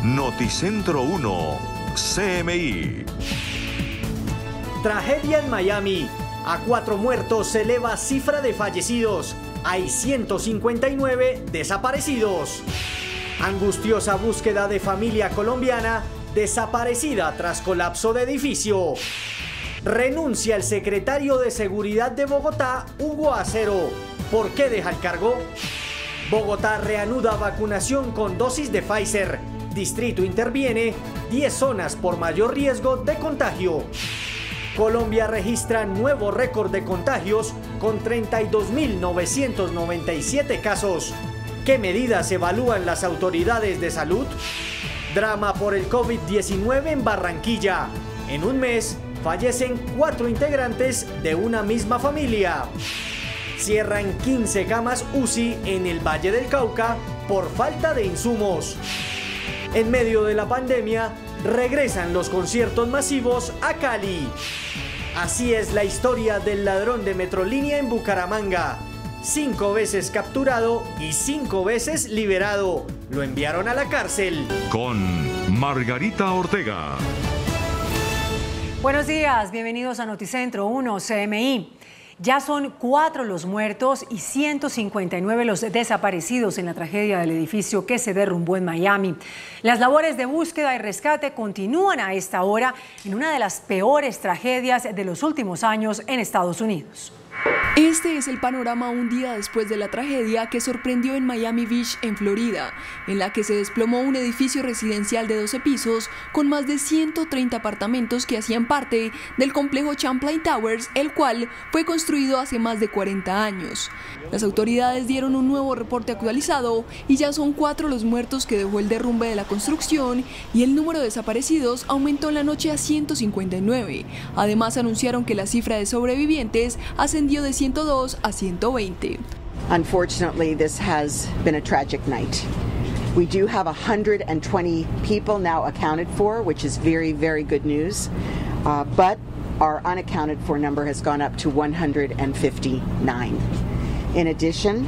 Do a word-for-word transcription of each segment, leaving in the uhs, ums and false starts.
Noticentro uno, C M I. Tragedia en Miami. A cuatro muertos se eleva cifra de fallecidos. Hay ciento cincuenta y nueve desaparecidos. Angustiosa búsqueda de familia colombiana desaparecida tras colapso de edificio. Renuncia el secretario de Seguridad de Bogotá, Hugo Acero. ¿Por qué deja el cargo? Bogotá reanuda vacunación con dosis de Pfizer. Distrito interviene diez zonas por mayor riesgo de contagio. Colombia registra nuevo récord de contagios con treinta y dos mil novecientos noventa y siete casos. ¿Qué medidas evalúan las autoridades de salud? Drama por el COVID diecinueve en Barranquilla. En un mes fallecen cuatro integrantes de una misma familia. Cierran quince camas U C I en el Valle del Cauca por falta de insumos. En medio de la pandemia, regresan los conciertos masivos a Cali. Así es la historia del ladrón de Metrolínea en Bucaramanga. Cinco veces capturado y cinco veces liberado. Lo enviaron a la cárcel. Con Margarita Ortega. Buenos días, bienvenidos a Noticentro uno C M I. Ya son cuatro los muertos y ciento cincuenta y nueve los desaparecidos en la tragedia del edificio que se derrumbó en Miami. Las labores de búsqueda y rescate continúan a esta hora en una de las peores tragedias de los últimos años en Estados Unidos. Este es el panorama un día después de la tragedia que sorprendió en Miami Beach, en Florida, en la que se desplomó un edificio residencial de doce pisos con más de ciento treinta apartamentos que hacían parte del complejo Champlain Towers, el cual fue construido hace más de cuarenta años. Las autoridades dieron un nuevo reporte actualizado y ya son cuatro los muertos que dejó el derrumbe de la construcción y el número de desaparecidos aumentó en la noche a ciento cincuenta y nueve. Además anunciaron que la cifra de sobrevivientes ascendió de ciento dos a ciento veinte. Unfortunately, this has been a tragic night. We do have one hundred twenty people now accounted for, which is very, very good news. Uh, but our unaccounted for number has gone up to one hundred fifty-nine. In addition,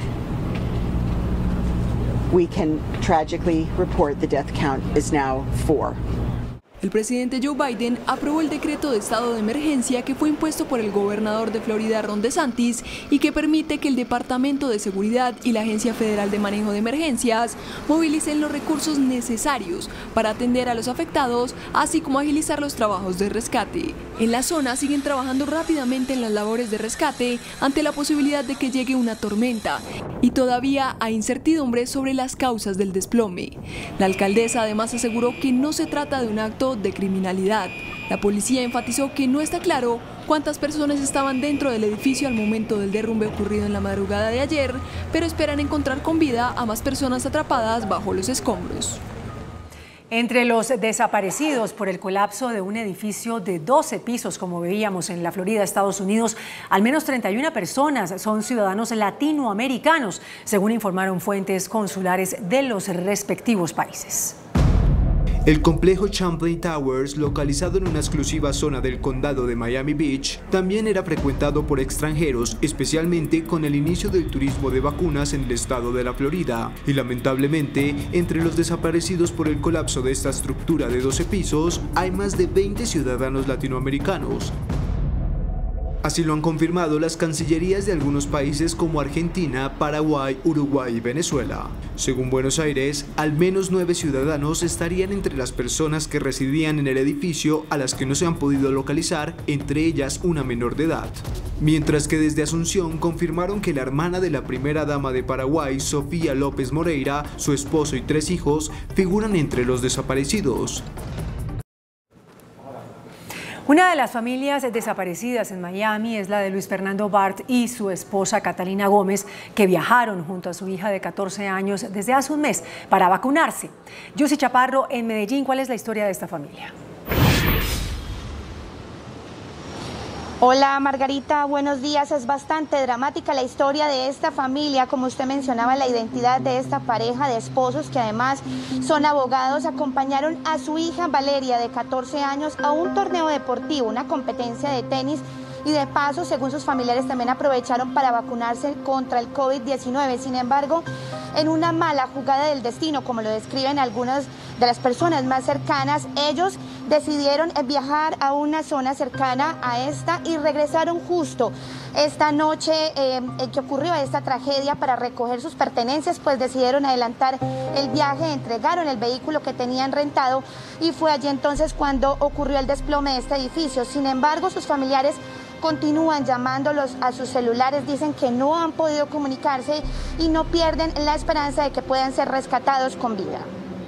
we can tragically report the death count is now four. El presidente Joe Biden aprobó el decreto de estado de emergencia que fue impuesto por el gobernador de Florida, Ron DeSantis, y que permite que el Departamento de Seguridad y la Agencia Federal de Manejo de Emergencias movilicen los recursos necesarios para atender a los afectados, así como agilizar los trabajos de rescate. En la zona siguen trabajando rápidamente en las labores de rescate ante la posibilidad de que llegue una tormenta, y todavía hay incertidumbre sobre las causas del desplome. La alcaldesa además aseguró que no se trata de un acto de criminalidad. La policía enfatizó que no está claro cuántas personas estaban dentro del edificio al momento del derrumbe ocurrido en la madrugada de ayer, pero esperan encontrar con vida a más personas atrapadas bajo los escombros. Entre los desaparecidos por el colapso de un edificio de doce pisos, como veíamos en la Florida, Estados Unidos, al menos treinta y una personas son ciudadanos latinoamericanos, según informaron fuentes consulares de los respectivos países. El complejo Champlain Towers, localizado en una exclusiva zona del condado de Miami Beach, también era frecuentado por extranjeros, especialmente con el inicio del turismo de vacunas en el estado de la Florida. Y lamentablemente, entre los desaparecidos por el colapso de esta estructura de doce pisos, hay más de veinte ciudadanos latinoamericanos. Así lo han confirmado las cancillerías de algunos países como Argentina, Paraguay, Uruguay y Venezuela. Según Buenos Aires, al menos nueve ciudadanos estarían entre las personas que residían en el edificio a las que no se han podido localizar, entre ellas una menor de edad. Mientras que desde Asunción confirmaron que la hermana de la primera dama de Paraguay, Sofía López Moreira, su esposo y tres hijos, figuran entre los desaparecidos. Una de las familias desaparecidas en Miami es la de Luis Fernando Bart y su esposa Catalina Gómez, que viajaron junto a su hija de catorce años desde hace un mes para vacunarse. Yussi Chaparro en Medellín, ¿cuál es la historia de esta familia? Hola Margarita, buenos días. Es bastante dramática la historia de esta familia. Como usted mencionaba, la identidad de esta pareja de esposos que además son abogados acompañaron a su hija Valeria de catorce años a un torneo deportivo, una competencia de tenis, y de paso, según sus familiares, también aprovecharon para vacunarse contra el COVID diecinueve. Sin embargo, en una mala jugada del destino, como lo describen algunas de las personas más cercanas, ellos decidieron viajar a una zona cercana a esta y regresaron justo esta noche eh, en que ocurrió esta tragedia para recoger sus pertenencias, pues decidieron adelantar el viaje, entregaron el vehículo que tenían rentado y fue allí entonces cuando ocurrió el desplome de este edificio. Sin embargo, sus familiares continúan llamándolos a sus celulares, dicen que no han podido comunicarse y no pierden la esperanza de que puedan ser rescatados con vida.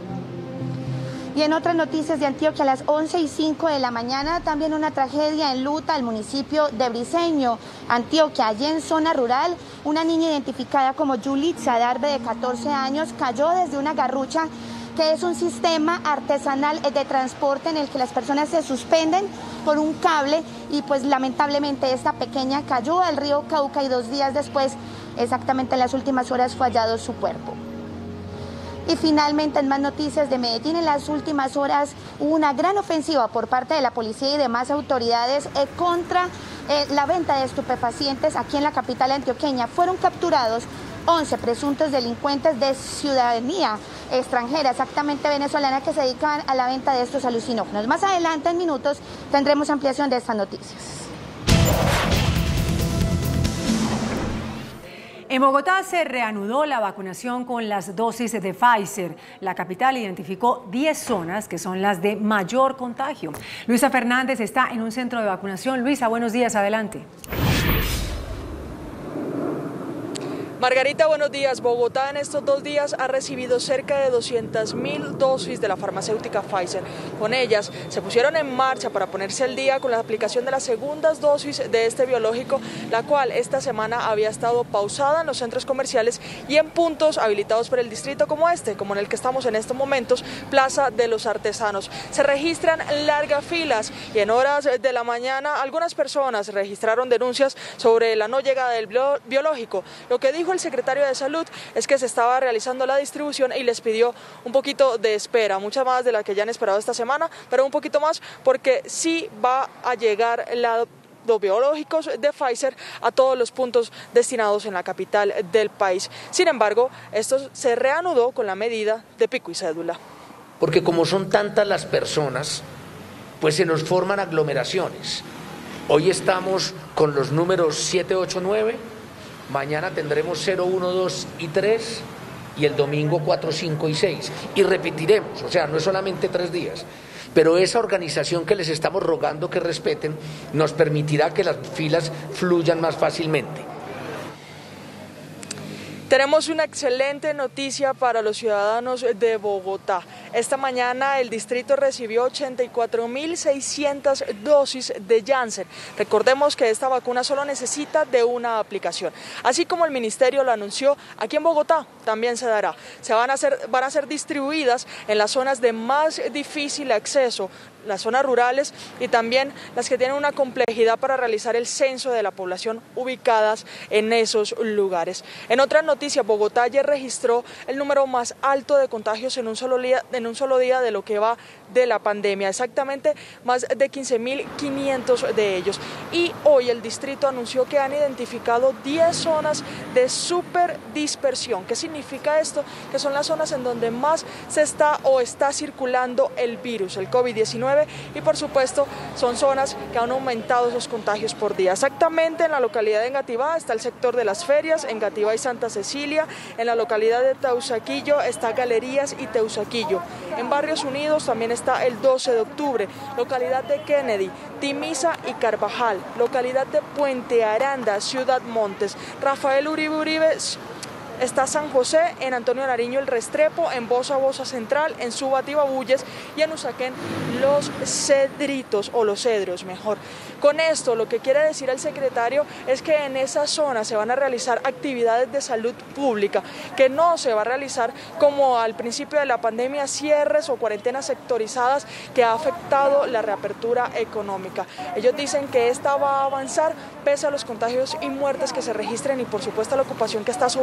Y en otras noticias de Antioquia, a las once y cinco de la mañana, también una tragedia enluta al municipio de Briceño, Antioquia. Allí en zona rural, una niña identificada como Yulitza Darbe, de catorce años, cayó desde una garrucha, que es un sistema artesanal de transporte en el que las personas se suspenden por un cable y pues lamentablemente esta pequeña cayó al río Cauca y dos días después, exactamente en las últimas horas, fue hallado su cuerpo. Y finalmente, en más noticias de Medellín, en las últimas horas hubo una gran ofensiva por parte de la policía y demás autoridades eh, contra eh, la venta de estupefacientes aquí en la capital antioqueña. Fueron capturados once presuntos delincuentes de ciudadanía extranjera, exactamente venezolana, que se dedican a la venta de estos alucinógenos. Más adelante, en minutos, tendremos ampliación de estas noticias. En Bogotá se reanudó la vacunación con las dosis de Pfizer. La capital identificó diez zonas que son las de mayor contagio. Luisa Fernández está en un centro de vacunación. Luisa, buenos días, adelante. Margarita, buenos días. Bogotá en estos dos días ha recibido cerca de doscientas mil dosis de la farmacéutica Pfizer. Con ellas se pusieron en marcha para ponerse al día con la aplicación de las segundas dosis de este biológico, la cual esta semana había estado pausada en los centros comerciales y en puntos habilitados por el distrito como este, como en el que estamos en estos momentos, Plaza de los Artesanos. Se registran largas filas y en horas de la mañana algunas personas registraron denuncias sobre la no llegada del biológico. Lo que dijo el secretario de Salud es que se estaba realizando la distribución y les pidió un poquito de espera, mucha más de la que ya han esperado esta semana, pero un poquito más porque sí va a llegar la los biológicos de Pfizer a todos los puntos destinados en la capital del país. Sin embargo, esto se reanudó con la medida de pico y cédula. Porque como son tantas las personas, pues se nos forman aglomeraciones. Hoy estamos con los números siete, ocho, nueve, mañana tendremos cero, uno, dos y tres y el domingo cuatro, cinco y seis. Y repetiremos, o sea, no es solamente tres días. Pero esa organización que les estamos rogando que respeten nos permitirá que las filas fluyan más fácilmente. Tenemos una excelente noticia para los ciudadanos de Bogotá. Esta mañana el distrito recibió ochenta y cuatro mil seiscientas dosis de Janssen. Recordemos que esta vacuna solo necesita de una aplicación. Así como el ministerio lo anunció, aquí en Bogotá también se dará. Se van a hacer, van a ser distribuidas en las zonas de más difícil acceso, las zonas rurales y también las que tienen una complejidad para realizar el censo de la población ubicadas en esos lugares. En otras noticias, Bogotá ayer registró el número más alto de contagios en un solo día, en un solo día de lo que va de la pandemia, exactamente más de quince mil quinientos de ellos. Y hoy el distrito anunció que han identificado diez zonas de superdispersión. ¿Qué significa esto? Que son las zonas en donde más se está o está circulando el virus, el COVID diecinueve, y por supuesto son zonas que han aumentado esos contagios por día. Exactamente en la localidad de Engativá está el sector de las ferias, Engativá y Santa Cecilia. En la localidad de Teusaquillo está Galerías y Teusaquillo. En Barrios Unidos también está el doce de octubre, localidad de Kennedy, Timisa y Carvajal, localidad de Puente Aranda, Ciudad Montes, Rafael Uribe Uribe. Está San José, en Antonio Nariño el Restrepo, en Bosa Bosa Central, en Suba Tibabuyes y en Usaquén los Cedritos o los Cedros mejor. Con esto lo que quiere decir el secretario es que en esa zona se van a realizar actividades de salud pública, que no se va a realizar como al principio de la pandemia, cierres o cuarentenas sectorizadas que ha afectado la reapertura económica. Ellos dicen que esta va a avanzar pese a los contagios y muertes que se registren y por supuesto la ocupación que está sobre el noventa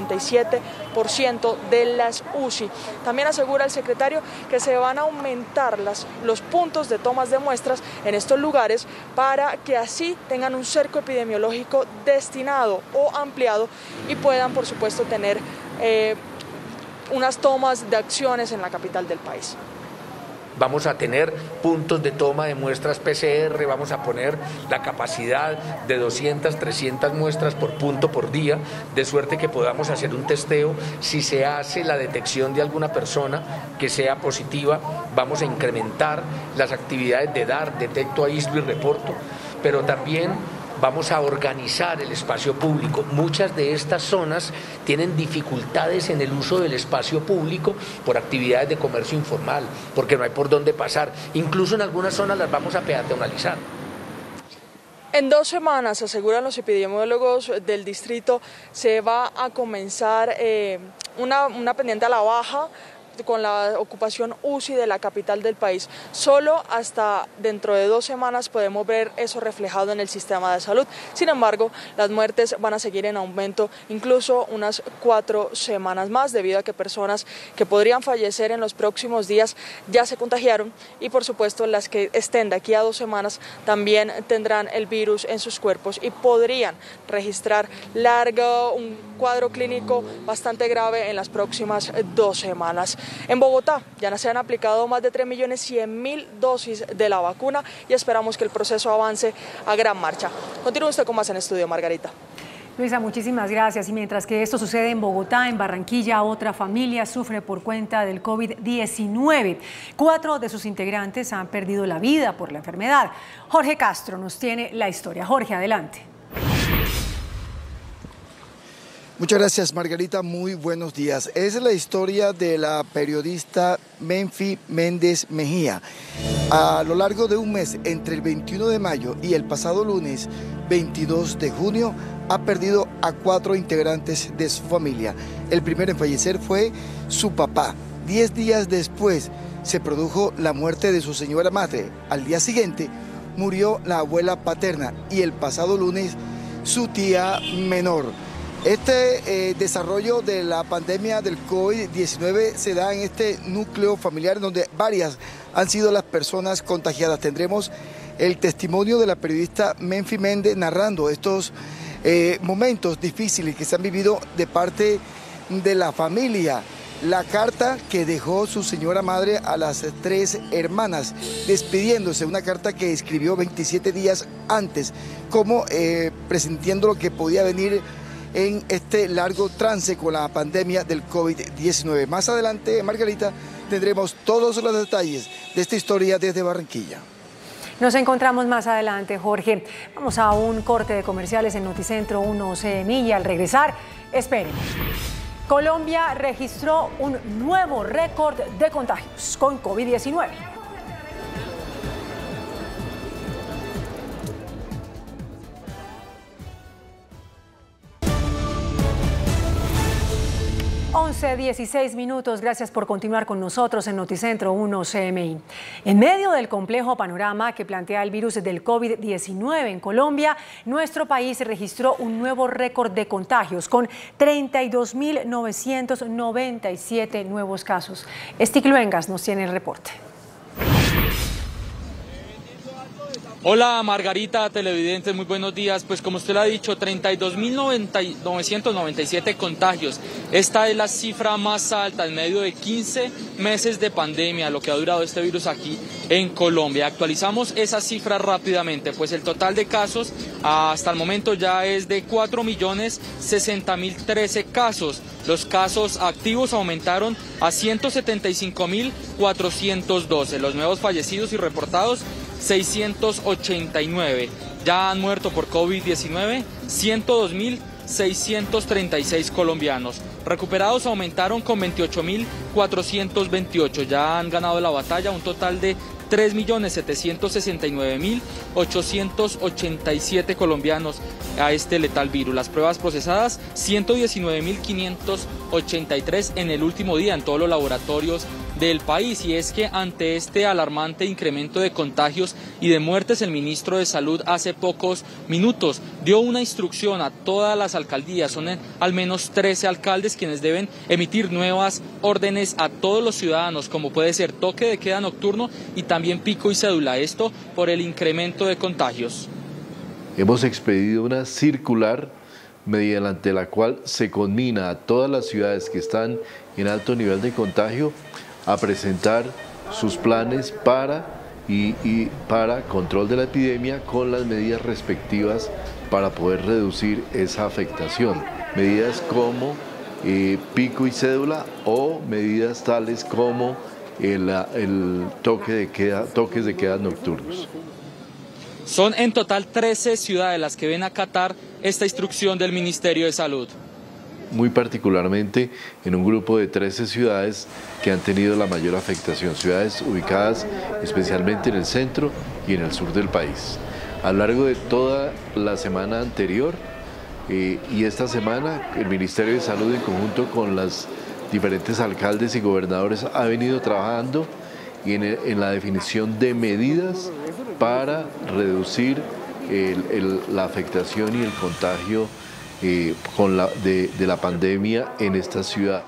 noventa y siete por ciento de las U C I. También asegura el secretario que se van a aumentar las, los puntos de tomas de muestras en estos lugares para que así tengan un cerco epidemiológico destinado o ampliado y puedan, por supuesto, tener eh, unas tomas de acciones en la capital del país. Vamos a tener puntos de toma de muestras P C R, vamos a poner la capacidad de doscientas, trescientas muestras por punto por día, de suerte que podamos hacer un testeo. Si se hace la detección de alguna persona que sea positiva, vamos a incrementar las actividades de dar, detecto, aíslo y reporto, pero también vamos a organizar el espacio público. Muchas de estas zonas tienen dificultades en el uso del espacio público por actividades de comercio informal, porque no hay por dónde pasar. Incluso en algunas zonas las vamos a peatonalizar. En dos semanas, aseguran los epidemiólogos del distrito, se va a comenzar eh, una, una pendiente a la baja con la ocupación U C I de la capital del país. Solo hasta dentro de dos semanas podemos ver eso reflejado en el sistema de salud. Sin embargo, las muertes van a seguir en aumento incluso unas cuatro semanas más, debido a que personas que podrían fallecer en los próximos días ya se contagiaron y, por supuesto, las que estén de aquí a dos semanas también tendrán el virus en sus cuerpos y podrían registrar largo, un cuadro clínico bastante grave en las próximas dos semanas. En Bogotá ya se han aplicado más de tres millones cien mil dosis de la vacuna y esperamos que el proceso avance a gran marcha. Continúe usted con más en estudio, Margarita. Luisa, muchísimas gracias. Y mientras que esto sucede en Bogotá, en Barranquilla, otra familia sufre por cuenta del COVID diecinueve. Cuatro de sus integrantes han perdido la vida por la enfermedad. Jorge Castro nos tiene la historia. Jorge, adelante. Muchas gracias, Margarita. Muy buenos días. Es la historia de la periodista Menfi Méndez Mejía. A lo largo de un mes, entre el veintiuno de mayo y el pasado lunes veintidós de junio, ha perdido a cuatro integrantes de su familia. El primero en fallecer fue su papá. Diez días después se produjo la muerte de su señora madre. Al día siguiente murió la abuela paterna y el pasado lunes su tía menor. Este eh, desarrollo de la pandemia del COVID diecinueve se da en este núcleo familiar donde varias han sido las personas contagiadas. Tendremos el testimonio de la periodista Menfi Méndez narrando estos eh, momentos difíciles que se han vivido de parte de la familia. La carta que dejó su señora madre a las tres hermanas, despidiéndose, una carta que escribió veintisiete días antes, como eh, presintiendo lo que podía venir en este largo trance con la pandemia del COVID diecinueve. Más adelante, Margarita, tendremos todos los detalles de esta historia desde Barranquilla. Nos encontramos más adelante, Jorge. Vamos a un corte de comerciales en Noticentro uno C M I y al regresar, esperen. Colombia registró un nuevo récord de contagios con COVID diecinueve. once, dieciséis minutos, gracias por continuar con nosotros en Noticentro uno C M I. En medio del complejo panorama que plantea el virus del COVID diecinueve en Colombia, nuestro país registró un nuevo récord de contagios con treinta y dos mil novecientos noventa y siete nuevos casos. Estic Luengas nos tiene el reporte. Hola Margarita, televidentes, muy buenos días. Pues como usted lo ha dicho, treinta y dos mil novecientos noventa y siete contagios. Esta es la cifra más alta en medio de quince meses de pandemia, lo que ha durado este virus aquí en Colombia. Actualizamos esa cifra rápidamente, pues el total de casos hasta el momento ya es de cuatro millones sesenta mil trece casos. Los casos activos aumentaron a ciento setenta y cinco mil cuatrocientos doce. Los nuevos fallecidos y reportados, seiscientos ochenta y nueve. Ya han muerto por COVID diecinueve ciento dos mil seiscientos treinta y seis colombianos. Recuperados aumentaron con veintiocho mil cuatrocientos veintiocho. Ya han ganado la batalla un total de tres millones setecientos sesenta y nueve mil ochocientos ochenta y siete colombianos a este letal virus. Las pruebas procesadas, ciento diecinueve mil quinientos ochenta y tres en el último día en todos los laboratorios del país, y es que ante este alarmante incremento de contagios y de muertes, el ministro de Salud hace pocos minutos dio una instrucción a todas las alcaldías, son al menos trece alcaldes quienes deben emitir nuevas órdenes a todos los ciudadanos, como puede ser toque de queda nocturno y también pico y cédula, esto por el incremento de contagios. Hemos expedido una circular mediante la cual se conmina a todas las ciudades que están en alto nivel de contagio a presentar sus planes para, y, y para control de la epidemia con las medidas respectivas para poder reducir esa afectación. Medidas como eh, pico y cédula o medidas tales como el, el toque de queda, toques de queda nocturnos. Son en total trece ciudades las que ven acatar esta instrucción del Ministerio de Salud. Muy particularmente en un grupo de trece ciudades que han tenido la mayor afectación, ciudades ubicadas especialmente en el centro y en el sur del país. A lo largo de toda la semana anterior eh, y esta semana, el Ministerio de Salud en conjunto con los diferentes alcaldes y gobernadores ha venido trabajando en, el, en la definición de medidas para reducir el, el, la afectación y el contagio eh, con la, de, de la pandemia en esta ciudad.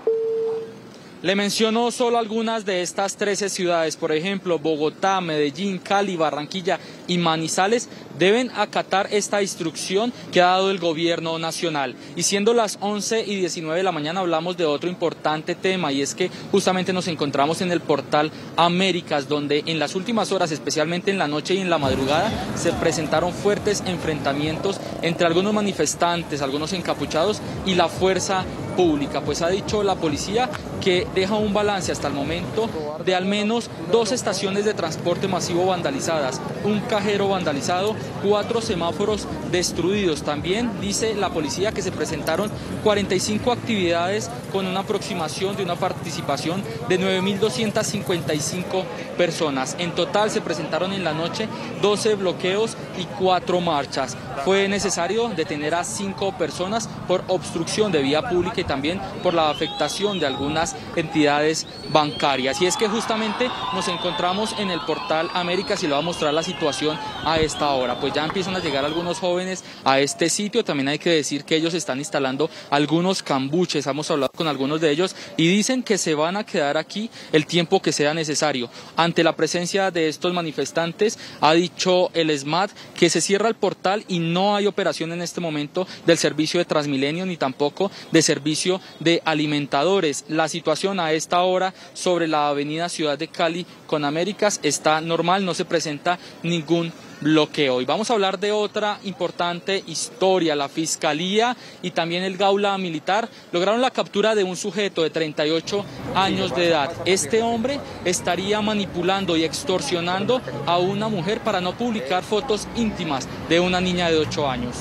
Le menciono solo algunas de estas trece ciudades, por ejemplo, Bogotá, Medellín, Cali, Barranquilla y Manizales deben acatar esta instrucción que ha dado el gobierno nacional. Y siendo las once y diecinueve de la mañana hablamos de otro importante tema, y es que justamente nos encontramos en el portal Américas, donde en las últimas horas, especialmente en la noche y en la madrugada, se presentaron fuertes enfrentamientos entre algunos manifestantes, algunos encapuchados y la fuerza pública, pues ha dicho la policía que deja un balance hasta el momento de al menos dos estaciones de transporte masivo vandalizadas, un cajero vandalizado, cuatro semáforos destruidos. También dice la policía que se presentaron cuarenta y cinco actividades con una aproximación de una participación de nueve mil doscientas cincuenta y cinco personas. En total se presentaron en la noche doce bloqueos y cuatro marchas. Fue necesario detener a cinco personas por obstrucción de vía pública y también por la afectación de algunas entidades bancarias. Y es que justamente nos encontramos en el portal Américas y le voy a mostrar la situación a esta hora. Pues ya empiezan a llegar algunos jóvenes a este sitio. También hay que decir que ellos están instalando algunos cambuches. Hemos hablado con algunos de ellos y dicen que se van a quedar aquí el tiempo que sea necesario. Ante la presencia de estos manifestantes, ha dicho el S M A T que se cierra el portal y no hay operación en este momento del servicio de Transmilenio ni tampoco de servicio de alimentadores. La situación a esta hora sobre la avenida Ciudad de Cali con Américas está normal, no se presenta ningún bloqueo. Y vamos a hablar de otra importante historia. La Fiscalía y también el Gaula Militar lograron la captura de un sujeto de treinta y ocho años de edad. Este hombre estaría manipulando y extorsionando a una mujer para no publicar fotos íntimas de una niña de ocho años.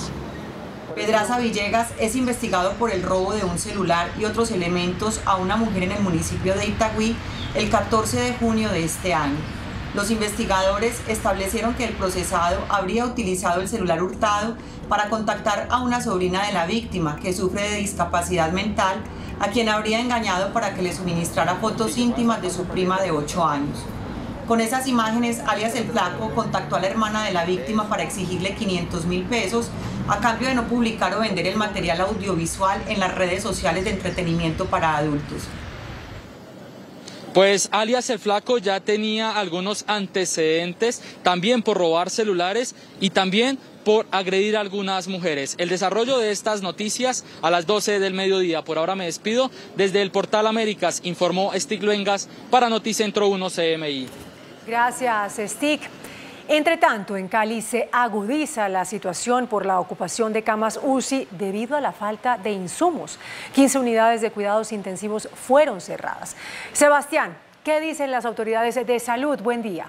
Pedraza Villegas es investigado por el robo de un celular y otros elementos a una mujer en el municipio de Itagüí el catorce de junio de este año. Los investigadores establecieron que el procesado habría utilizado el celular hurtado para contactar a una sobrina de la víctima que sufre de discapacidad mental, a quien habría engañado para que le suministrara fotos íntimas de su prima de ocho años. Con esas imágenes, alias El Flaco contactó a la hermana de la víctima para exigirle quinientos mil pesos a cambio de no publicar o vender el material audiovisual en las redes sociales de entretenimiento para adultos. Pues alias El Flaco ya tenía algunos antecedentes, también por robar celulares y también por agredir a algunas mujeres. El desarrollo de estas noticias a las doce del mediodía. Por ahora me despido. Desde el portal Américas informó Stig Luengas para Noticentro uno C M I. Gracias, Stig. Entre tanto, en Cali se agudiza la situación por la ocupación de camas U C I debido a la falta de insumos. quince unidades de cuidados intensivos fueron cerradas. Sebastián, ¿qué dicen las autoridades de salud? Buen día.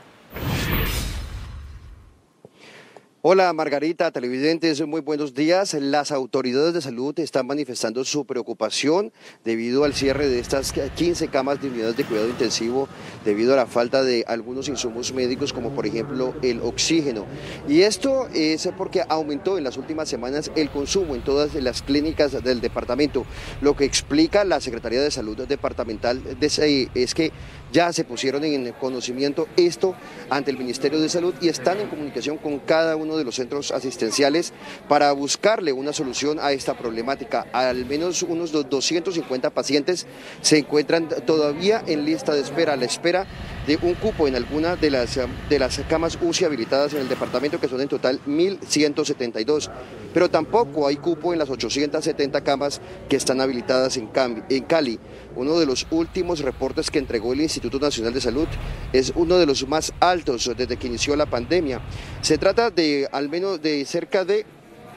Hola Margarita, televidentes, muy buenos días. Las autoridades de salud están manifestando su preocupación debido al cierre de estas quince camas de unidades de cuidado intensivo debido a la falta de algunos insumos médicos como por ejemplo el oxígeno. Y esto es porque aumentó en las últimas semanas el consumo en todas las clínicas del departamento. Lo que explica la Secretaría de Salud Departamental es que ya se pusieron en conocimiento esto ante el Ministerio de Salud y están en comunicación con cada uno de los centros asistenciales para buscarle una solución a esta problemática. Al menos unos doscientos cincuenta pacientes se encuentran todavía en lista de espera, a la espera de un cupo en alguna de las, de las camas U C I habilitadas en el departamento, que son en total mil ciento setenta y dos, pero tampoco hay cupo en las ochocientas setenta camas que están habilitadas en Cali. Uno de los últimos reportes que entregó el Instituto Nacional de Salud es uno de los más altos desde que inició la pandemia. Se trata de al menos de cerca de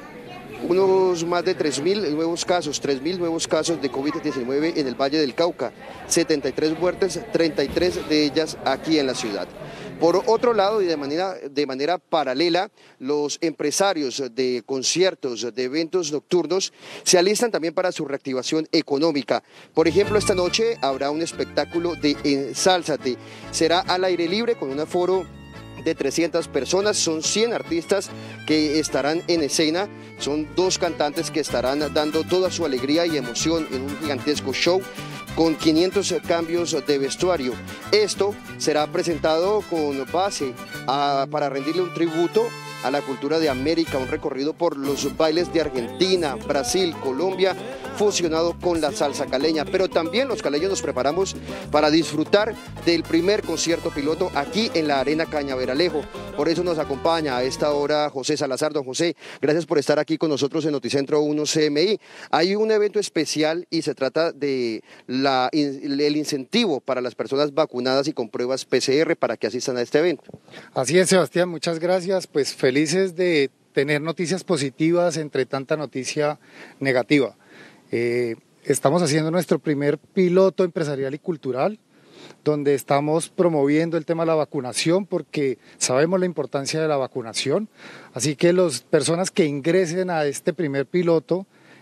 unos más de tres mil nuevos casos, tres mil nuevos casos de COVID diecinueve en el Valle del Cauca, setenta y tres muertes, treinta y tres de ellas aquí en la ciudad. Por otro lado, y de manera, de manera paralela, los empresarios de conciertos, de eventos nocturnos, se alistan también para su reactivación económica. Por ejemplo, esta noche habrá un espectáculo de Ensálzate. Será al aire libre con un aforo de trescientas personas, son cien artistas que estarán en escena, son dos cantantes que estarán dando toda su alegría y emoción en un gigantesco show con quinientos cambios de vestuario. Esto será presentado con base a, para rendirle un tributo a la cultura de América, un recorrido por los bailes de Argentina, Brasil, Colombia, fusionado con la salsa caleña, pero también los caleños nos preparamos para disfrutar del primer concierto piloto aquí en la Arena Cañaveralejo. Por eso nos acompaña a esta hora José Salazar. Don José, gracias por estar aquí con nosotros en Noticentro uno C M I. Hay un evento especial y se trata de la, el incentivo para las personas vacunadas y con pruebas P C R para que asistan a este evento. Así es, Sebastián, muchas gracias. Pues felices de tener noticias positivas entre tanta noticia negativa. Eh, estamos haciendo nuestro primer piloto empresarial y cultural, donde estamos promoviendo el tema de la vacunación porque sabemos la importancia de la vacunación, así que las personas que ingresen a este primer piloto,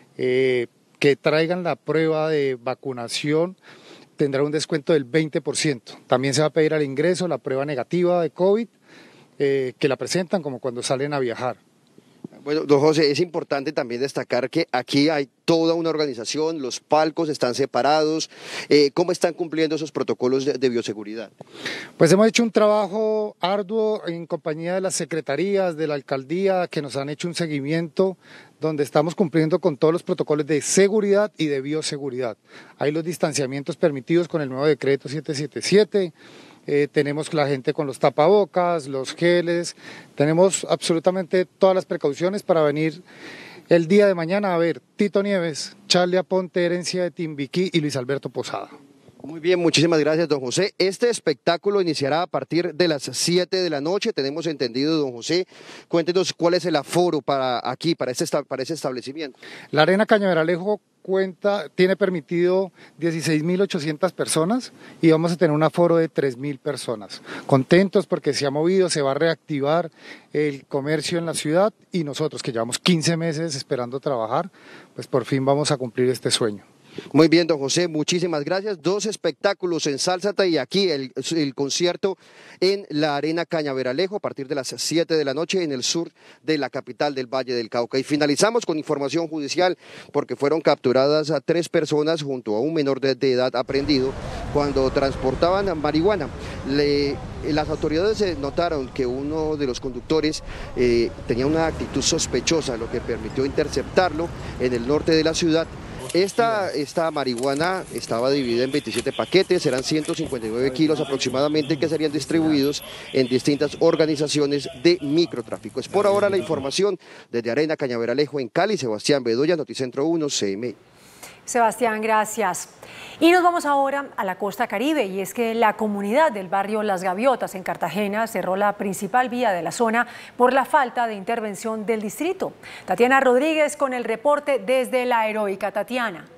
eh, que traigan la prueba de vacunación, tendrá un descuento del veinte por ciento. También se va a pedir al ingreso la prueba negativa de COVID, eh, que la presentan como cuando salen a viajar. Bueno, don José, es importante también destacar que aquí hay toda una organización, los palcos están separados. Eh, ¿Cómo están cumpliendo esos protocolos de, de bioseguridad? Pues hemos hecho un trabajo arduo en compañía de las secretarías, de la alcaldía, que nos han hecho un seguimiento donde estamos cumpliendo con todos los protocolos de seguridad y de bioseguridad. Hay los distanciamientos permitidos con el nuevo decreto setecientos setenta y siete. Eh, tenemos la gente con los tapabocas, los geles, tenemos absolutamente todas las precauciones para venir el día de mañana a ver Tito Nieves, Charlie Aponte, Herencia de Timbiquí y Luis Alberto Posada. Muy bien, muchísimas gracias, don José. Este espectáculo iniciará a partir de las siete de la noche, tenemos entendido, don José. Cuéntenos cuál es el aforo para aquí, para este, para ese establecimiento. La Arena Cañaveralejo cuenta, tiene permitido dieciséis mil ochocientas personas y vamos a tener un aforo de tres mil personas. Contentos porque se ha movido, se va a reactivar el comercio en la ciudad y nosotros que llevamos quince meses esperando trabajar, pues por fin vamos a cumplir este sueño. Muy bien, don José, muchísimas gracias. Dos espectáculos en Ensálzate y aquí el, el concierto en la Arena Cañaveralejo a partir de las siete de la noche en el sur de la capital del Valle del Cauca. Y finalizamos con información judicial porque fueron capturadas a tres personas junto a un menor de, de edad aprehendido cuando transportaban marihuana. Le, las autoridades notaron que uno de los conductores eh, tenía una actitud sospechosa, lo que permitió interceptarlo en el norte de la ciudad. Esta, esta marihuana estaba dividida en veintisiete paquetes, eran ciento cincuenta y nueve kilos aproximadamente que serían distribuidos en distintas organizaciones de microtráfico. Es por ahora la información desde Arena Cañaveralejo en Cali. Sebastián Bedoya, Noticentro uno C M I. Sebastián, gracias. Y nos vamos ahora a la costa caribe, y es que la comunidad del barrio Las Gaviotas en Cartagena cerró la principal vía de la zona por la falta de intervención del distrito. Tatiana Rodríguez con el reporte desde la heroica. Tatiana.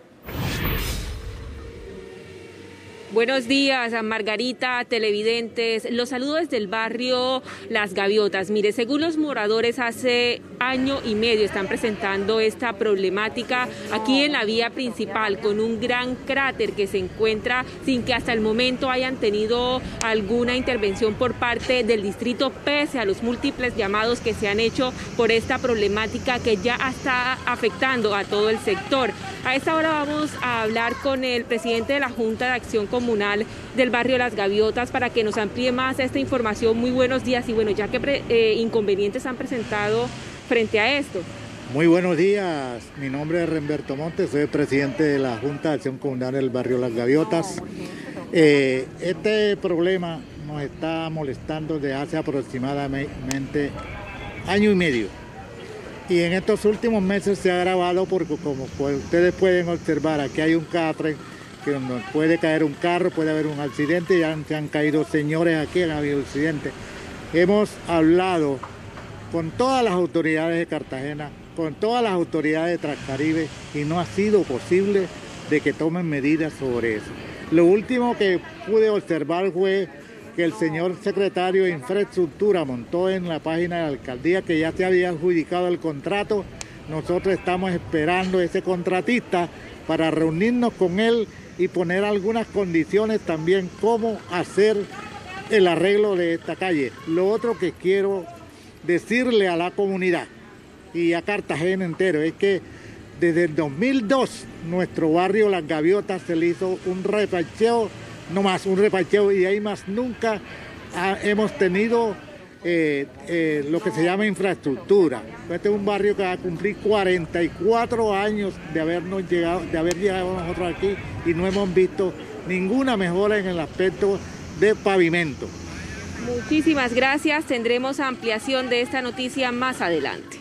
Buenos días, Margarita, televidentes. Los saludos desde el barrio Las Gaviotas. Mire, según los moradores, hace año y medio están presentando esta problemática aquí en la vía principal, con un gran cráter que se encuentra sin que hasta el momento hayan tenido alguna intervención por parte del distrito, pese a los múltiples llamados que se han hecho por esta problemática que ya está afectando a todo el sector. A esta hora vamos a hablar con el presidente de la Junta de Acción Comunal del barrio Las Gaviotas para que nos amplíe más esta información. Muy buenos días y bueno, ya que pre, eh, inconvenientes han presentado frente a esto. Muy buenos días, mi nombre es Remberto Montes, soy presidente de la Junta de Acción Comunal del barrio Las Gaviotas. Eh, este problema nos está molestando desde hace aproximadamente año y medio. Y en estos últimos meses se ha agravado porque, como ustedes pueden observar, aquí hay un catre que donde puede caer un carro, puede haber un accidente, ya se han caído señores aquí, han habido accidentes. Hemos hablado con todas las autoridades de Cartagena, con todas las autoridades de Transcaribe y no ha sido posible de que tomen medidas sobre eso. Lo último que pude observar fue que el señor secretario de Infraestructura montó en la página de la alcaldía que ya se había adjudicado el contrato. Nosotros estamos esperando a ese contratista para reunirnos con él y poner algunas condiciones también cómo hacer el arreglo de esta calle. Lo otro que quiero decirle a la comunidad y a Cartagena entero es que desde el dos mil dos nuestro barrio Las Gaviotas se le hizo un reparcheo, no más un reparcheo y ahí más nunca ha, hemos tenido eh, eh, lo que se llama infraestructura. Este es un barrio que va a cumplir cuarenta y cuatro años de habernos llegado, de haber llegado nosotros aquí y no hemos visto ninguna mejora en el aspecto de pavimento. Muchísimas gracias, tendremos ampliación de esta noticia más adelante.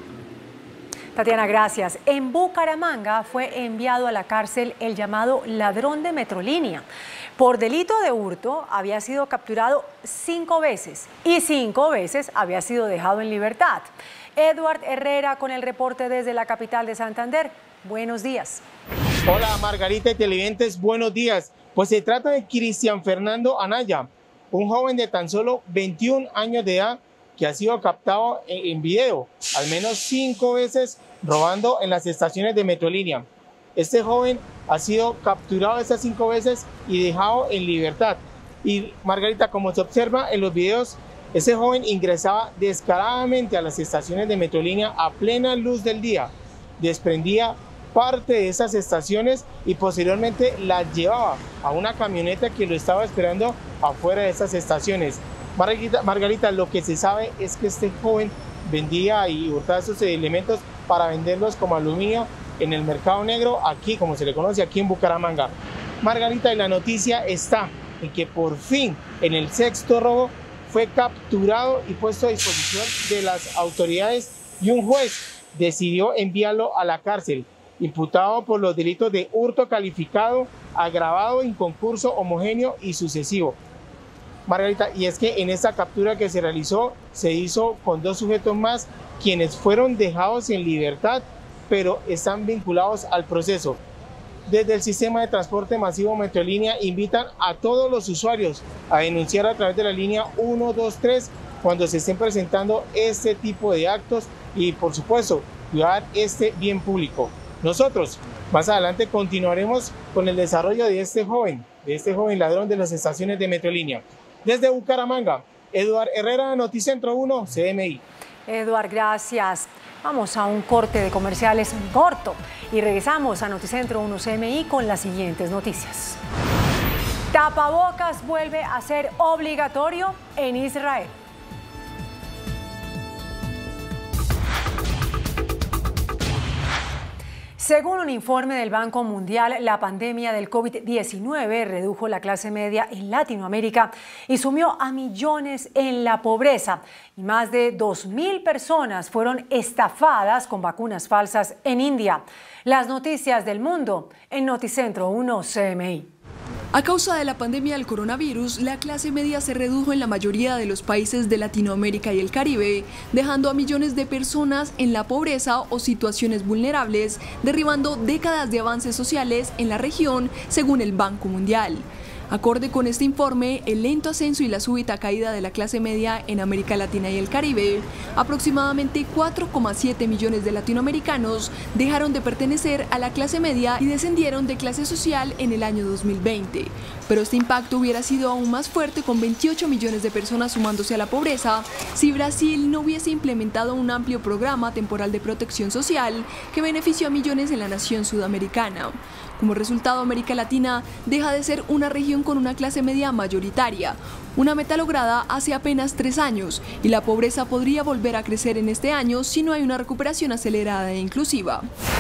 Tatiana, gracias. En Bucaramanga fue enviado a la cárcel el llamado ladrón de Metrolínea. Por delito de hurto había sido capturado cinco veces y cinco veces había sido dejado en libertad. Edward Herrera con el reporte desde la capital de Santander. Buenos días. Hola Margarita y televidentes, buenos días. Pues se trata de Cristian Fernando Anaya, un joven de tan solo veintiún años de edad que ha sido captado en video al menos cinco veces robando en las estaciones de Metrolínea. Este joven ha sido capturado esas cinco veces y dejado en libertad. Y Margarita, como se observa en los videos, ese joven ingresaba descaradamente a las estaciones de Metrolínea a plena luz del día, desprendía parte de esas estaciones y posteriormente las llevaba a una camioneta que lo estaba esperando afuera de esas estaciones. Margarita, Margarita, lo que se sabe es que este joven vendía y hurtaba esos elementos para venderlos como aluminio en el mercado negro, aquí como se le conoce, aquí en Bucaramanga. Margarita, y la noticia está en que por fin en el sexto robo fue capturado y puesto a disposición de las autoridades y un juez decidió enviarlo a la cárcel, imputado por los delitos de hurto calificado, agravado, inconcurso, homogéneo y sucesivo. Margarita, y es que en esta captura que se realizó se hizo con dos sujetos más, quienes fueron dejados en libertad, pero están vinculados al proceso. Desde el sistema de transporte masivo Metrolínea invitan a todos los usuarios a denunciar a través de la línea uno dos tres cuando se estén presentando este tipo de actos y, por supuesto, cuidar este bien público. Nosotros más adelante continuaremos con el desarrollo de este joven, de este joven ladrón de las estaciones de Metrolínea. Desde Bucaramanga, Eduard Herrera, Noticentro uno, C M I. Eduard, gracias. Vamos a un corte de comerciales corto y regresamos a Noticentro uno C M I con las siguientes noticias. Tapabocas vuelve a ser obligatorio en Israel. Según un informe del Banco Mundial, la pandemia del COVID diecinueve redujo la clase media en Latinoamérica y sumió a millones en la pobreza. Y más de dos mil personas fueron estafadas con vacunas falsas en India. Las noticias del mundo en Noticentro uno C M I. A causa de la pandemia del coronavirus, la clase media se redujo en la mayoría de los países de Latinoamérica y el Caribe, dejando a millones de personas en la pobreza o situaciones vulnerables, derribando décadas de avances sociales en la región, según el Banco Mundial. Acorde con este informe, el lento ascenso y la súbita caída de la clase media en América Latina y el Caribe, aproximadamente cuatro coma siete millones de latinoamericanos dejaron de pertenecer a la clase media y descendieron de clase social en el año dos mil veinte. Pero este impacto hubiera sido aún más fuerte con veintiocho millones de personas sumándose a la pobreza si Brasil no hubiese implementado un amplio programa temporal de protección social que benefició a millones en la nación sudamericana. Como resultado, América Latina deja de ser una región con una clase media mayoritaria, una meta lograda hace apenas tres años, y la pobreza podría volver a crecer en este año si no hay una recuperación acelerada e inclusiva.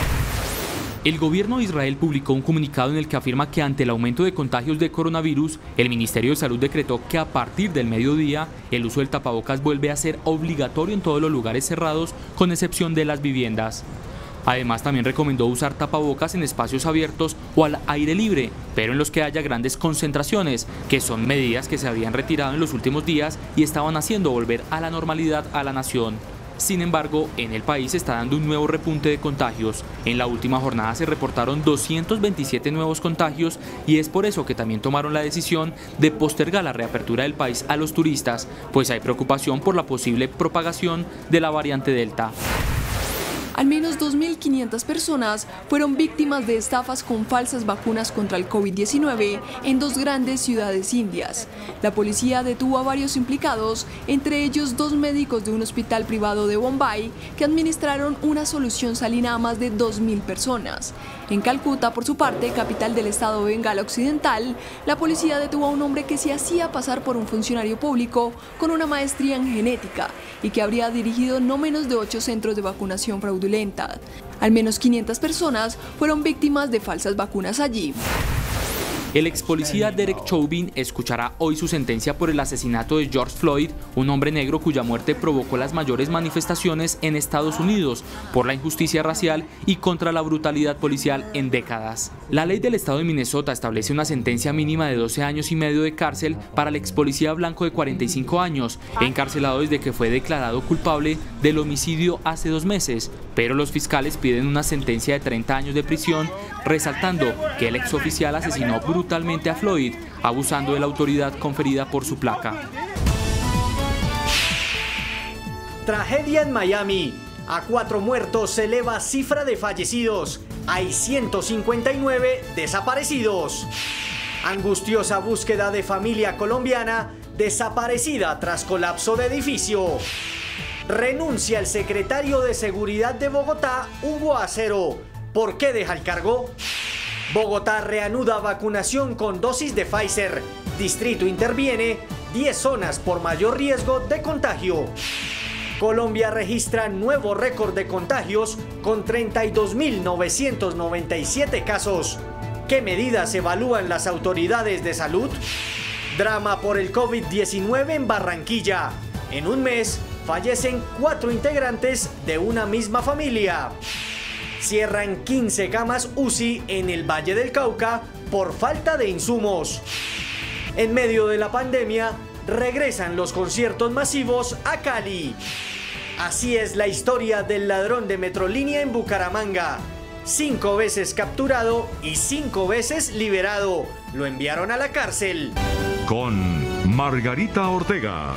El gobierno de Israel publicó un comunicado en el que afirma que ante el aumento de contagios de coronavirus, el Ministerio de Salud decretó que a partir del mediodía el uso del tapabocas vuelve a ser obligatorio en todos los lugares cerrados, con excepción de las viviendas. Además, también recomendó usar tapabocas en espacios abiertos o al aire libre, pero en los que haya grandes concentraciones, que son medidas que se habían retirado en los últimos días y estaban haciendo volver a la normalidad a la nación. Sin embargo, en el país se está dando un nuevo repunte de contagios. En la última jornada se reportaron doscientos veintisiete nuevos contagios y es por eso que también tomaron la decisión de postergar la reapertura del país a los turistas, pues hay preocupación por la posible propagación de la variante Delta. Al menos dos mil quinientas personas fueron víctimas de estafas con falsas vacunas contra el COVID diecinueve en dos grandes ciudades indias. La policía detuvo a varios implicados, entre ellos dos médicos de un hospital privado de Bombay que administraron una solución salina a más de dos mil personas. En Calcuta, por su parte, capital del estado de Bengala Occidental, la policía detuvo a un hombre que se hacía pasar por un funcionario público con una maestría en genética y que habría dirigido no menos de ocho centros de vacunación fraudulenta. Al menos quinientas personas fueron víctimas de falsas vacunas allí. El ex policía Derek Chauvin escuchará hoy su sentencia por el asesinato de George Floyd, un hombre negro cuya muerte provocó las mayores manifestaciones en Estados Unidos por la injusticia racial y contra la brutalidad policial en décadas. La ley del estado de Minnesota establece una sentencia mínima de doce años y medio de cárcel para el ex policía blanco de cuarenta y cinco años, encarcelado desde que fue declarado culpable del homicidio hace dos meses, pero los fiscales piden una sentencia de treinta años de prisión, resaltando que el ex oficial asesinó brutalmente brutalmente a Floyd, abusando de la autoridad conferida por su placa. Tragedia en Miami. A cuatro muertos se eleva cifra de fallecidos. Hay ciento cincuenta y nueve desaparecidos. Angustiosa búsqueda de familia colombiana desaparecida tras colapso de edificio. Renuncia el secretario de Seguridad de Bogotá, Hugo Acero. ¿Por qué deja el cargo? Bogotá reanuda vacunación con dosis de Pfizer. Distrito interviene diez zonas por mayor riesgo de contagio. Colombia registra nuevo récord de contagios con treinta y dos mil novecientos noventa y siete casos. ¿Qué medidas evalúan las autoridades de salud? Drama por el COVID diecinueve en Barranquilla. En un mes fallecen cuatro integrantes de una misma familia. Cierran quince camas U C I en el Valle del Cauca por falta de insumos. En medio de la pandemia, regresan los conciertos masivos a Cali. Así es la historia del ladrón de Metrolínea en Bucaramanga. Cinco veces capturado y cinco veces liberado. Lo enviaron a la cárcel. Con Margarita Ortega.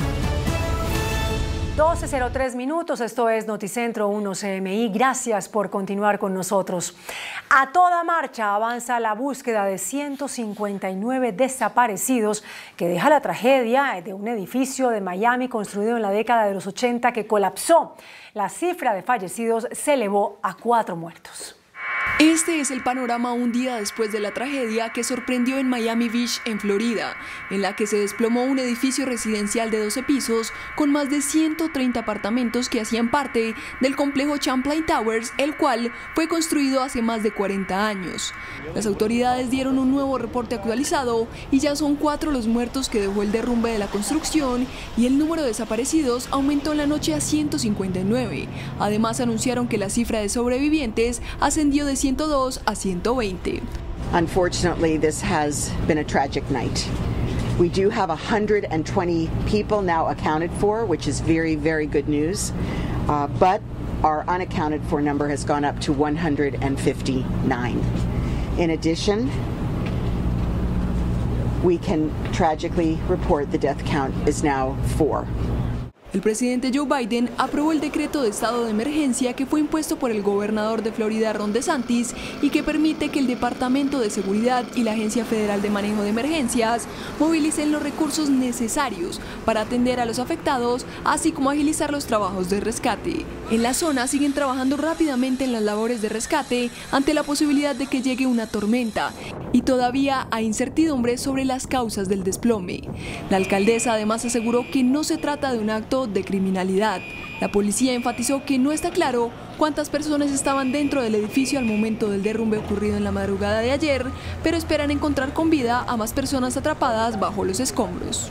doce cero tres minutos, esto es Noticentro uno C M I. Gracias por continuar con nosotros. A toda marcha avanza la búsqueda de ciento cincuenta y nueve desaparecidos que deja la tragedia de un edificio de Miami construido en la década de los ochenta que colapsó. La cifra de fallecidos se elevó a cuatro muertos. Este es el panorama un día después de la tragedia que sorprendió en Miami Beach, en Florida, en la que se desplomó un edificio residencial de doce pisos con más de ciento treinta apartamentos que hacían parte del complejo Champlain Towers, el cual fue construido hace más de cuarenta años. Las autoridades dieron un nuevo reporte actualizado y ya son cuatro los muertos que dejó el derrumbe de la construcción y el número de desaparecidos aumentó en la noche a ciento cincuenta y nueve. Además anunciaron que la cifra de sobrevivientes ascendió de ciento dos a ciento veinte. Unfortunately, this has been a tragic night. We do have one hundred twenty people now accounted for, which is very, very good news. Uh, but our unaccounted for number has gone up to one hundred fifty-nine. In addition, we can tragically report the death count is now four. El presidente Joe Biden aprobó el decreto de estado de emergencia que fue impuesto por el gobernador de Florida, Ron DeSantis, y que permite que el Departamento de Seguridad y la Agencia Federal de Manejo de Emergencias movilicen los recursos necesarios para atender a los afectados, así como agilizar los trabajos de rescate. En la zona siguen trabajando rápidamente en las labores de rescate ante la posibilidad de que llegue una tormenta, y todavía hay incertidumbre sobre las causas del desplome. La alcaldesa además aseguró que no se trata de un acto de criminalidad. La policía enfatizó que no está claro cuántas personas estaban dentro del edificio al momento del derrumbe ocurrido en la madrugada de ayer, pero esperan encontrar con vida a más personas atrapadas bajo los escombros.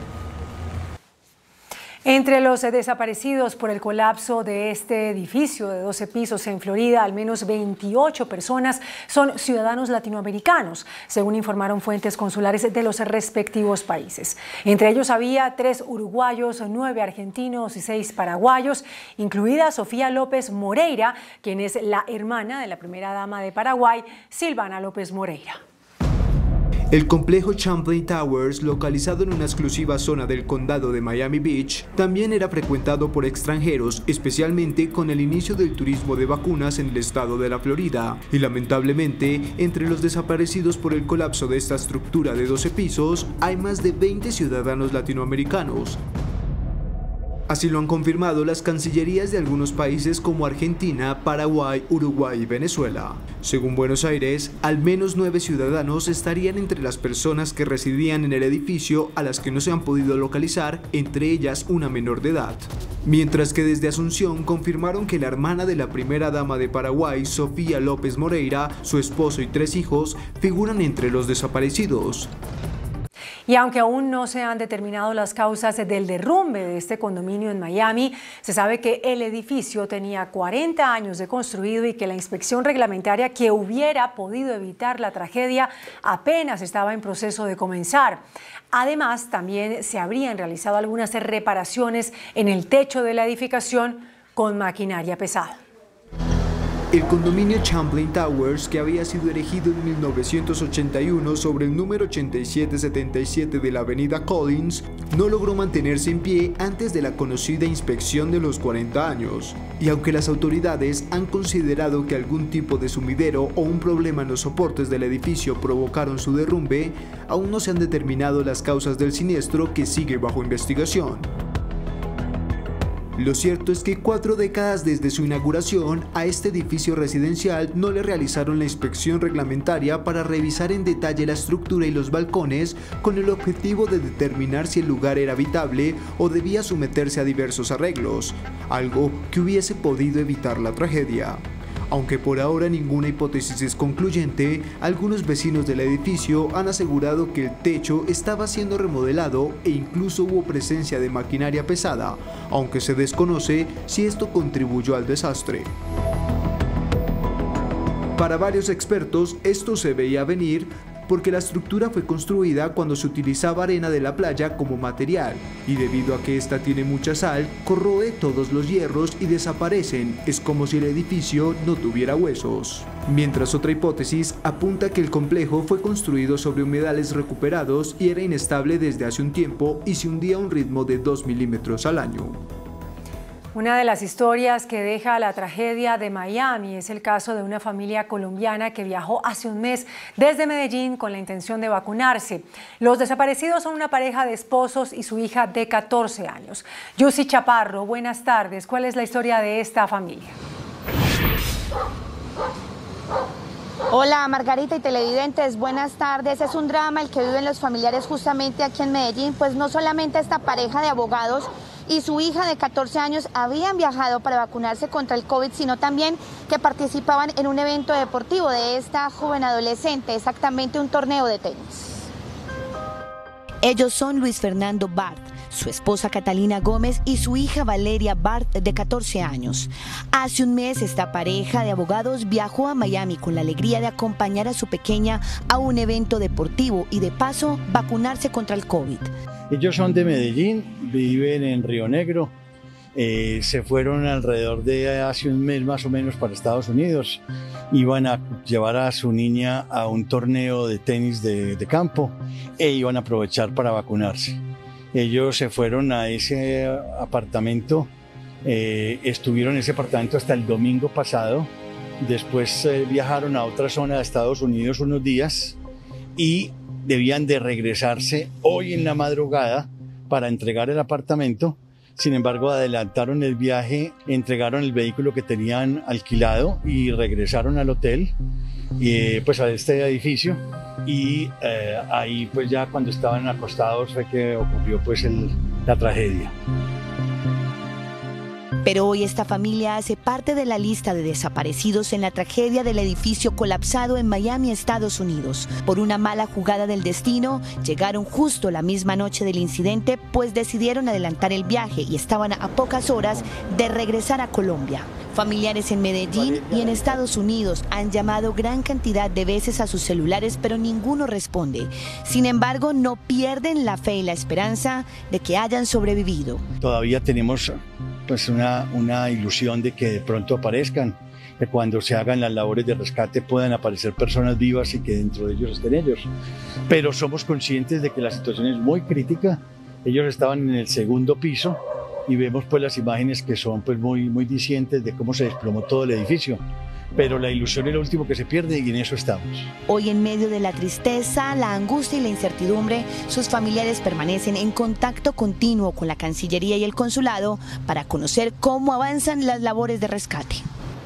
Entre los desaparecidos por el colapso de este edificio de doce pisos en Florida, al menos veintiocho personas son ciudadanos latinoamericanos, según informaron fuentes consulares de los respectivos países. Entre ellos había tres uruguayos, nueve argentinos y seis paraguayos, incluida Sofía López Moreira, quien es la hermana de la primera dama de Paraguay, Silvana López Moreira. El complejo Champlain Towers, localizado en una exclusiva zona del condado de Miami Beach, también era frecuentado por extranjeros, especialmente con el inicio del turismo de vacunas en el estado de la Florida. Y lamentablemente, entre los desaparecidos por el colapso de esta estructura de doce pisos, hay más de veinte ciudadanos latinoamericanos. Así lo han confirmado las cancillerías de algunos países como Argentina, Paraguay, Uruguay y Venezuela. Según Buenos Aires, al menos nueve ciudadanos estarían entre las personas que residían en el edificio a las que no se han podido localizar, entre ellas una menor de edad. Mientras que desde Asunción confirmaron que la hermana de la primera dama de Paraguay, Sofía López Moreira, su esposo y tres hijos, figuran entre los desaparecidos. Y aunque aún no se han determinado las causas del derrumbe de este condominio en Miami, se sabe que el edificio tenía cuarenta años de construido y que la inspección reglamentaria que hubiera podido evitar la tragedia apenas estaba en proceso de comenzar. Además, también se habrían realizado algunas reparaciones en el techo de la edificación con maquinaria pesada. El condominio Champlain Towers, que había sido erigido en mil novecientos ochenta y uno sobre el número ochenta y siete setenta y siete de la avenida Collins, no logró mantenerse en pie antes de la conocida inspección de los cuarenta años. Y aunque las autoridades han considerado que algún tipo de sumidero o un problema en los soportes del edificio provocaron su derrumbe, aún no se han determinado las causas del siniestro, que sigue bajo investigación. Lo cierto es que cuatro décadas desde su inauguración, a este edificio residencial no le realizaron la inspección reglamentaria para revisar en detalle la estructura y los balcones, con el objetivo de determinar si el lugar era habitable o debía someterse a diversos arreglos, algo que hubiese podido evitar la tragedia. Aunque por ahora ninguna hipótesis es concluyente, algunos vecinos del edificio han asegurado que el techo estaba siendo remodelado e incluso hubo presencia de maquinaria pesada, aunque se desconoce si esto contribuyó al desastre. Para varios expertos, esto se veía venir porque la estructura fue construida cuando se utilizaba arena de la playa como material, y debido a que esta tiene mucha sal, corroe todos los hierros y desaparecen. Es como si el edificio no tuviera huesos. Mientras otra hipótesis apunta que el complejo fue construido sobre humedales recuperados y era inestable desde hace un tiempo y se hundía a un ritmo de dos milímetros al año. Una de las historias que deja la tragedia de Miami es el caso de una familia colombiana que viajó hace un mes desde Medellín con la intención de vacunarse. Los desaparecidos son una pareja de esposos y su hija de catorce años. Yusi Chaparro, buenas tardes. ¿Cuál es la historia de esta familia? Hola Margarita y televidentes, buenas tardes. Es un drama el que viven los familiares justamente aquí en Medellín, pues no solamente esta pareja de abogados y su hija de catorce años habían viajado para vacunarse contra el COVID, sino también que participaban en un evento deportivo de esta joven adolescente, exactamente un torneo de tenis. Ellos son Luis Fernando Bart, su esposa Catalina Gómez y su hija Valeria Bart, de catorce años. Hace un mes esta pareja de abogados viajó a Miami con la alegría de acompañar a su pequeña a un evento deportivo y de paso vacunarse contra el COVID. Ellos son de Medellín, viven en Río Negro, eh, se fueron alrededor de hace un mes más o menos para Estados Unidos. Iban a llevar a su niña a un torneo de tenis de, de campo e iban a aprovechar para vacunarse. Ellos se fueron a ese apartamento, eh, estuvieron en ese apartamento hasta el domingo pasado, después eh, viajaron a otra zona de Estados Unidos unos días y debían de regresarse hoy en la madrugada para entregar el apartamento. Sin embargo, adelantaron el viaje, entregaron el vehículo que tenían alquilado y regresaron al hotel, y, pues a este edificio, y eh, ahí pues ya cuando estaban acostados fue que ocurrió pues el, la tragedia. Pero hoy esta familia hace parte de la lista de desaparecidos en la tragedia del edificio colapsado en Miami, Estados Unidos. Por una mala jugada del destino, llegaron justo la misma noche del incidente, pues decidieron adelantar el viaje y estaban a pocas horas de regresar a Colombia. Familiares en Medellín y en Estados Unidos han llamado gran cantidad de veces a sus celulares, pero ninguno responde. Sin embargo, no pierden la fe y la esperanza de que hayan sobrevivido. Todavía tenemos pues una, una ilusión de que de pronto aparezcan, que cuando se hagan las labores de rescate puedan aparecer personas vivas y que dentro de ellos estén ellos. Pero somos conscientes de que la situación es muy crítica. Ellos estaban en el segundo piso y vemos pues las imágenes que son pues muy, muy dicientes de cómo se desplomó todo el edificio. Pero la ilusión es lo último que se pierde y en eso estamos. Hoy, en medio de la tristeza, la angustia y la incertidumbre, sus familiares permanecen en contacto continuo con la Cancillería y el Consulado para conocer cómo avanzan las labores de rescate.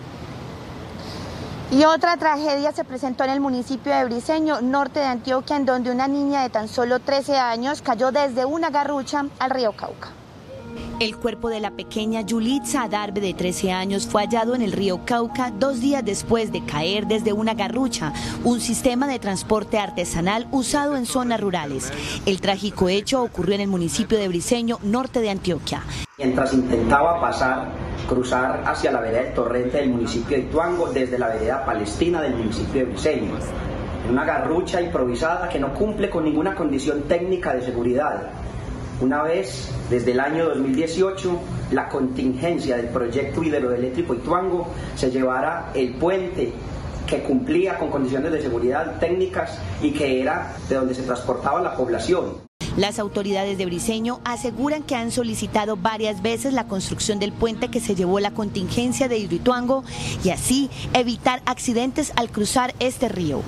Y otra tragedia se presentó en el municipio de Briceño, norte de Antioquia, en donde una niña de tan solo trece años cayó desde una garrucha al río Cauca. El cuerpo de la pequeña Yulitza Adarve, de trece años, fue hallado en el río Cauca dos días después de caer desde una garrucha, un sistema de transporte artesanal usado en zonas rurales. El trágico hecho ocurrió en el municipio de Briceño, norte de Antioquia. Mientras intentaba pasar, cruzar hacia la vereda del Torrente del municipio de Ituango desde la vereda Palestina del municipio de Briceño. Una garrucha improvisada que no cumple con ninguna condición técnica de seguridad. Una vez, desde el año dos mil dieciocho, la contingencia del proyecto hidroeléctrico Ituango se llevara el puente que cumplía con condiciones de seguridad técnicas y que era de donde se transportaba la población. Las autoridades de Briceño aseguran que han solicitado varias veces la construcción del puente que se llevó la contingencia de Hidroituango y así evitar accidentes al cruzar este río.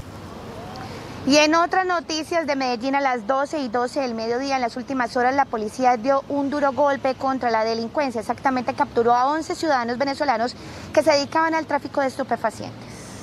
Y en otras noticias de Medellín, a las doce y doce del mediodía, en las últimas horas, la policía dio un duro golpe contra la delincuencia. Exactamente, capturó a once ciudadanos venezolanos que se dedicaban al tráfico de estupefacientes.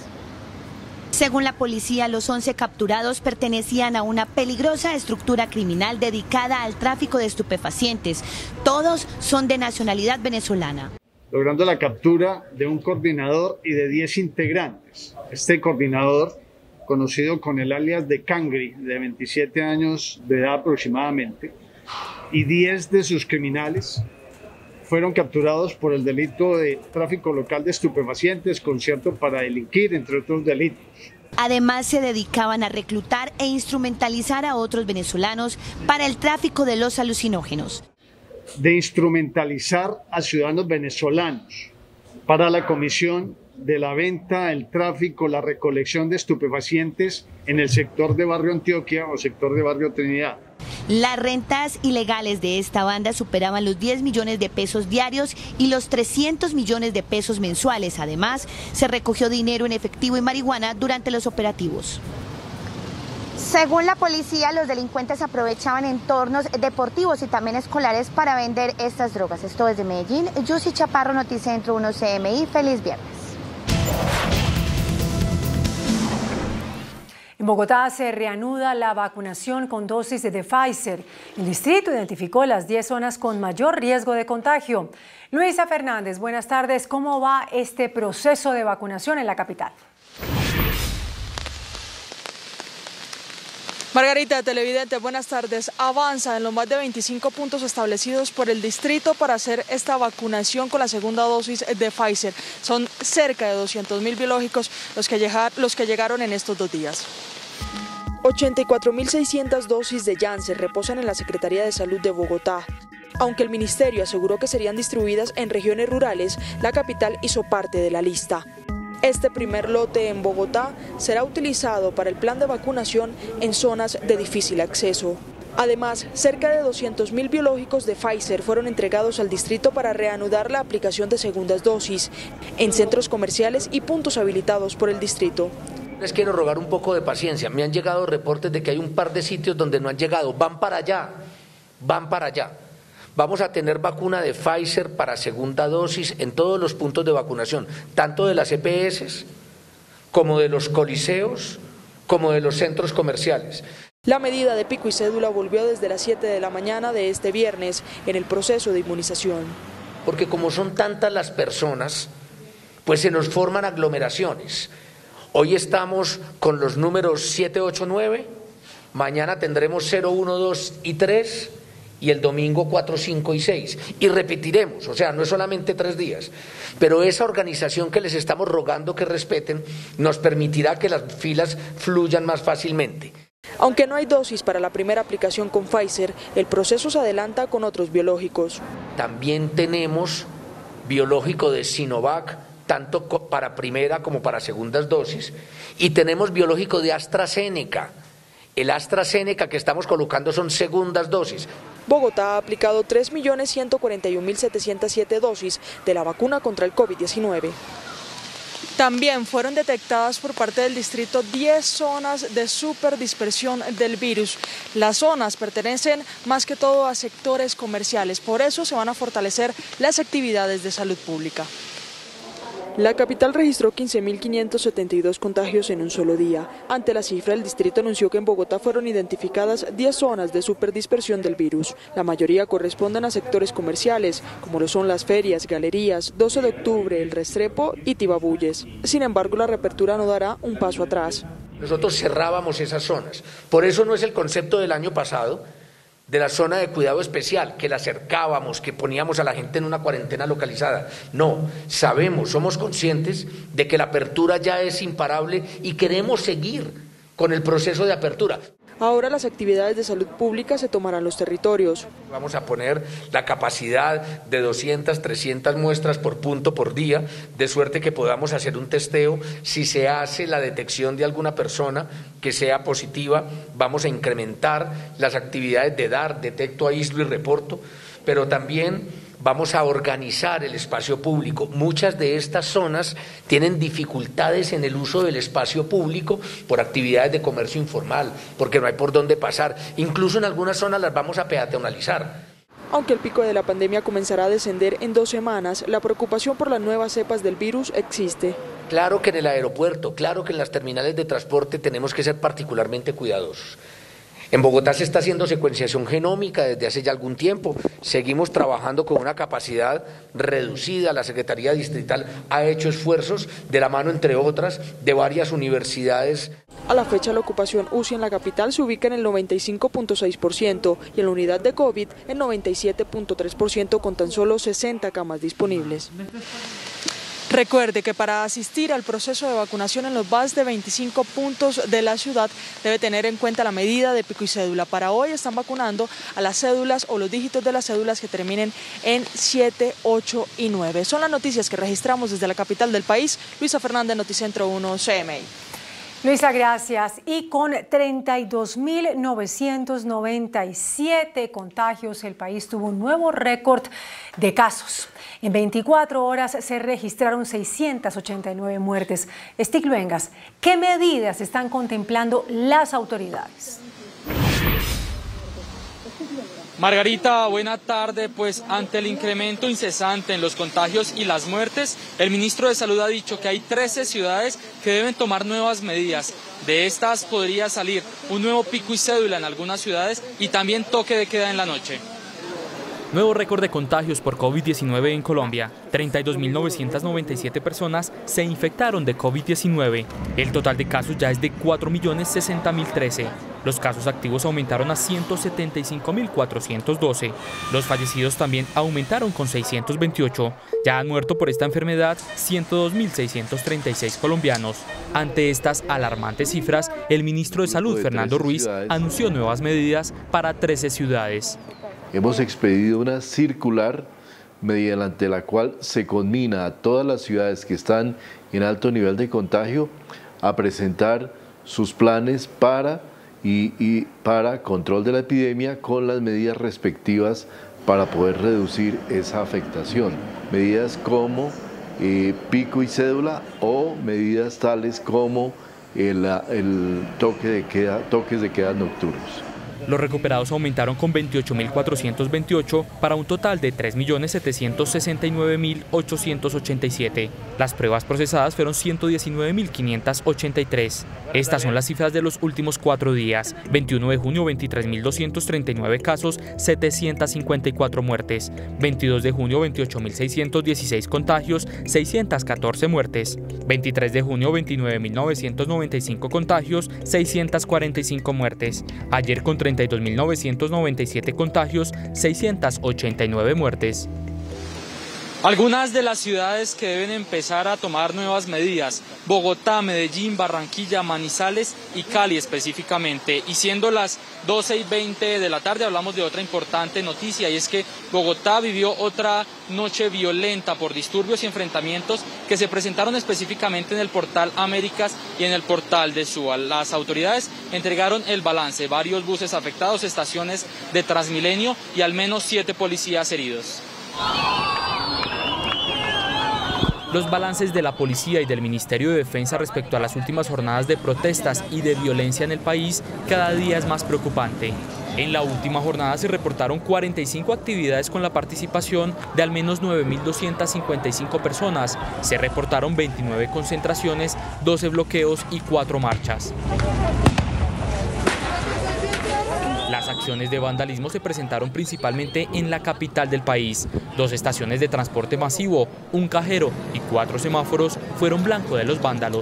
Según la policía, los once capturados pertenecían a una peligrosa estructura criminal dedicada al tráfico de estupefacientes. Todos son de nacionalidad venezolana. Logrando la captura de un coordinador y de diez integrantes. Este coordinador, conocido con el alias de Cangri, de veintisiete años de edad aproximadamente, y diez de sus criminales fueron capturados por el delito de tráfico local de estupefacientes, concierto para delinquir, entre otros delitos. Además, se dedicaban a reclutar e instrumentalizar a otros venezolanos para el tráfico de los alucinógenos. De instrumentalizar a ciudadanos venezolanos para la comisión de la venta, el tráfico, la recolección de estupefacientes en el sector de Barrio Antioquia o sector de Barrio Trinidad. Las rentas ilegales de esta banda superaban los diez millones de pesos diarios y los trescientos millones de pesos mensuales. Además, se recogió dinero en efectivo y marihuana durante los operativos. Según la policía, los delincuentes aprovechaban entornos deportivos y también escolares para vender estas drogas. Esto desde Medellín. Yusi Chaparro, Noticentro uno C M I. Feliz viernes. En Bogotá se reanuda la vacunación con dosis de Pfizer. El distrito identificó las diez zonas con mayor riesgo de contagio. Luisa Fernández, buenas tardes. ¿Cómo va este proceso de vacunación en la capital? Margarita, televidente, buenas tardes. Avanza en los más de veinticinco puntos establecidos por el distrito para hacer esta vacunación con la segunda dosis de Pfizer. Son cerca de doscientos mil biológicos los que, llegar, los que llegaron en estos dos días. ochenta y cuatro mil seiscientas dosis de Janssen reposan en la Secretaría de Salud de Bogotá. Aunque el ministerio aseguró que serían distribuidas en regiones rurales, la capital hizo parte de la lista. Este primer lote en Bogotá será utilizado para el plan de vacunación en zonas de difícil acceso. Además, cerca de doscientos mil biológicos de Pfizer fueron entregados al distrito para reanudar la aplicación de segundas dosis en centros comerciales y puntos habilitados por el distrito. Les quiero rogar un poco de paciencia. Me han llegado reportes de que hay un par de sitios donde no han llegado. Van para allá, van para allá. Vamos a tener vacuna de Pfizer para segunda dosis en todos los puntos de vacunación, tanto de las E P S como de los coliseos, como de los centros comerciales. La medida de pico y cédula volvió desde las siete de la mañana de este viernes en el proceso de inmunización. Porque como son tantas las personas, pues se nos forman aglomeraciones. Hoy estamos con los números siete, ocho, nueve, mañana tendremos cero, uno, dos y tres, y el domingo cuatro, cinco y seis, y repetiremos, o sea, no es solamente tres días, pero esa organización que les estamos rogando que respeten nos permitirá que las filas fluyan más fácilmente. Aunque no hay dosis para la primera aplicación con Pfizer, el proceso se adelanta con otros biológicos. También tenemos biológico de Sinovac, tanto para primera como para segundas dosis, y tenemos biológico de AstraZeneca. El AstraZeneca que estamos colocando son segundas dosis. Bogotá ha aplicado tres millones ciento cuarenta y un mil setecientas siete dosis de la vacuna contra el COVID diecinueve. También fueron detectadas por parte del distrito diez zonas de superdispersión del virus. Las zonas pertenecen más que todo a sectores comerciales, por eso se van a fortalecer las actividades de salud pública. La capital registró quince mil quinientos setenta y dos contagios en un solo día. Ante la cifra, el distrito anunció que en Bogotá fueron identificadas diez zonas de superdispersión del virus. La mayoría corresponden a sectores comerciales, como lo son las ferias, galerías, doce de octubre, El Restrepo y Tibabuyes. Sin embargo, la reapertura no dará un paso atrás. Nosotros cerrábamos esas zonas. Por eso no es el concepto del año pasado, de la zona de cuidado especial, que la acercábamos, que poníamos a la gente en una cuarentena localizada. No, sabemos, somos conscientes de que la apertura ya es imparable y queremos seguir con el proceso de apertura. Ahora las actividades de salud pública se tomarán los territorios. Vamos a poner la capacidad de doscientas, trescientas muestras por punto por día, de suerte que podamos hacer un testeo. Si se hace la detección de alguna persona que sea positiva, vamos a incrementar las actividades de dar, detecto, aíslo y reporto, pero también vamos a organizar el espacio público. Muchas de estas zonas tienen dificultades en el uso del espacio público por actividades de comercio informal, porque no hay por dónde pasar. Incluso en algunas zonas las vamos a peatonalizar. Aunque el pico de la pandemia comenzará a descender en dos semanas, la preocupación por las nuevas cepas del virus existe. Claro que en el aeropuerto, claro que en las terminales de transporte tenemos que ser particularmente cuidadosos. En Bogotá se está haciendo secuenciación genómica desde hace ya algún tiempo. Seguimos trabajando con una capacidad reducida. La Secretaría Distrital ha hecho esfuerzos de la mano, entre otras, de varias universidades. A la fecha, la ocupación U C I en la capital se ubica en el noventa y cinco punto seis por ciento y en la unidad de COVID en noventa y siete punto tres por ciento con tan solo sesenta camas disponibles. Recuerde que para asistir al proceso de vacunación en los más de veinticinco puntos de la ciudad debe tener en cuenta la medida de pico y cédula. Para hoy están vacunando a las cédulas o los dígitos de las cédulas que terminen en siete, ocho y nueve. Son las noticias que registramos desde la capital del país. Luisa Fernández, Noticentro uno, C M I. Luisa, gracias. Y con treinta y dos mil novecientos noventa y siete contagios, el país tuvo un nuevo récord de casos. En veinticuatro horas se registraron seiscientas ochenta y nueve muertes. Stig Luengas, ¿qué medidas están contemplando las autoridades? Margarita, buena tarde. Pues ante el incremento incesante en los contagios y las muertes, el ministro de Salud ha dicho que hay trece ciudades que deben tomar nuevas medidas. De estas podría salir un nuevo pico y cédula en algunas ciudades y también toque de queda en la noche. Nuevo récord de contagios por COVID diecinueve en Colombia. treinta y dos mil novecientas noventa y siete personas se infectaron de COVID diecinueve. El total de casos ya es de cuatro millones sesenta mil trece. Los casos activos aumentaron a ciento setenta y cinco mil cuatrocientos doce. Los fallecidos también aumentaron con seiscientos veintiocho. Ya han muerto por esta enfermedad ciento dos mil seiscientos treinta y seis colombianos. Ante estas alarmantes cifras, el ministro de Salud, Fernando Ruiz, anunció nuevas medidas para trece ciudades. hemos expedido una circular mediante la cual se conmina a todas las ciudades que están en alto nivel de contagio a presentar sus planes para, y, y para control de la epidemia con las medidas respectivas para poder reducir esa afectación. Medidas como eh, pico y cédula o medidas tales como el, el toque de queda, toques de queda nocturnos. Los recuperados aumentaron con veintiocho mil cuatrocientos veintiocho para un total de tres millones setecientos sesenta y nueve mil ochocientos ochenta y siete. Las pruebas procesadas fueron ciento diecinueve mil quinientos ochenta y tres. Estas son las cifras de los últimos cuatro días. veintiuno de junio, veintitrés mil doscientos treinta y nueve casos, setecientas cincuenta y cuatro muertes. veintidós de junio, veintiocho mil seiscientos dieciséis contagios, seiscientas catorce muertes. veintitrés de junio, veintinueve mil novecientos noventa y cinco contagios, seiscientas cuarenta y cinco muertes. Ayer con treinta y dos mil novecientos noventa y siete contagios, seiscientas ochenta y nueve muertes. Algunas de las ciudades que deben empezar a tomar nuevas medidas: Bogotá, Medellín, Barranquilla, Manizales y Cali específicamente. Y siendo las doce y veinte de la tarde hablamos de otra importante noticia, y es que Bogotá vivió otra noche violenta por disturbios y enfrentamientos que se presentaron específicamente en el Portal Américas y en el Portal de Suba. Las autoridades entregaron el balance: varios buses afectados, estaciones de Transmilenio y al menos siete policías heridos. Los balances de la policía y del Ministerio de Defensa respecto a las últimas jornadas de protestas y de violencia en el país cada día es más preocupante. En la última jornada se reportaron cuarenta y cinco actividades con la participación de al menos nueve mil doscientas cincuenta y cinco personas. Se reportaron veintinueve concentraciones, doce bloqueos y cuatro marchas. Las acciones de vandalismo se presentaron principalmente en la capital del país. Dos estaciones de transporte masivo, un cajero y cuatro semáforos fueron blanco de los vándalos.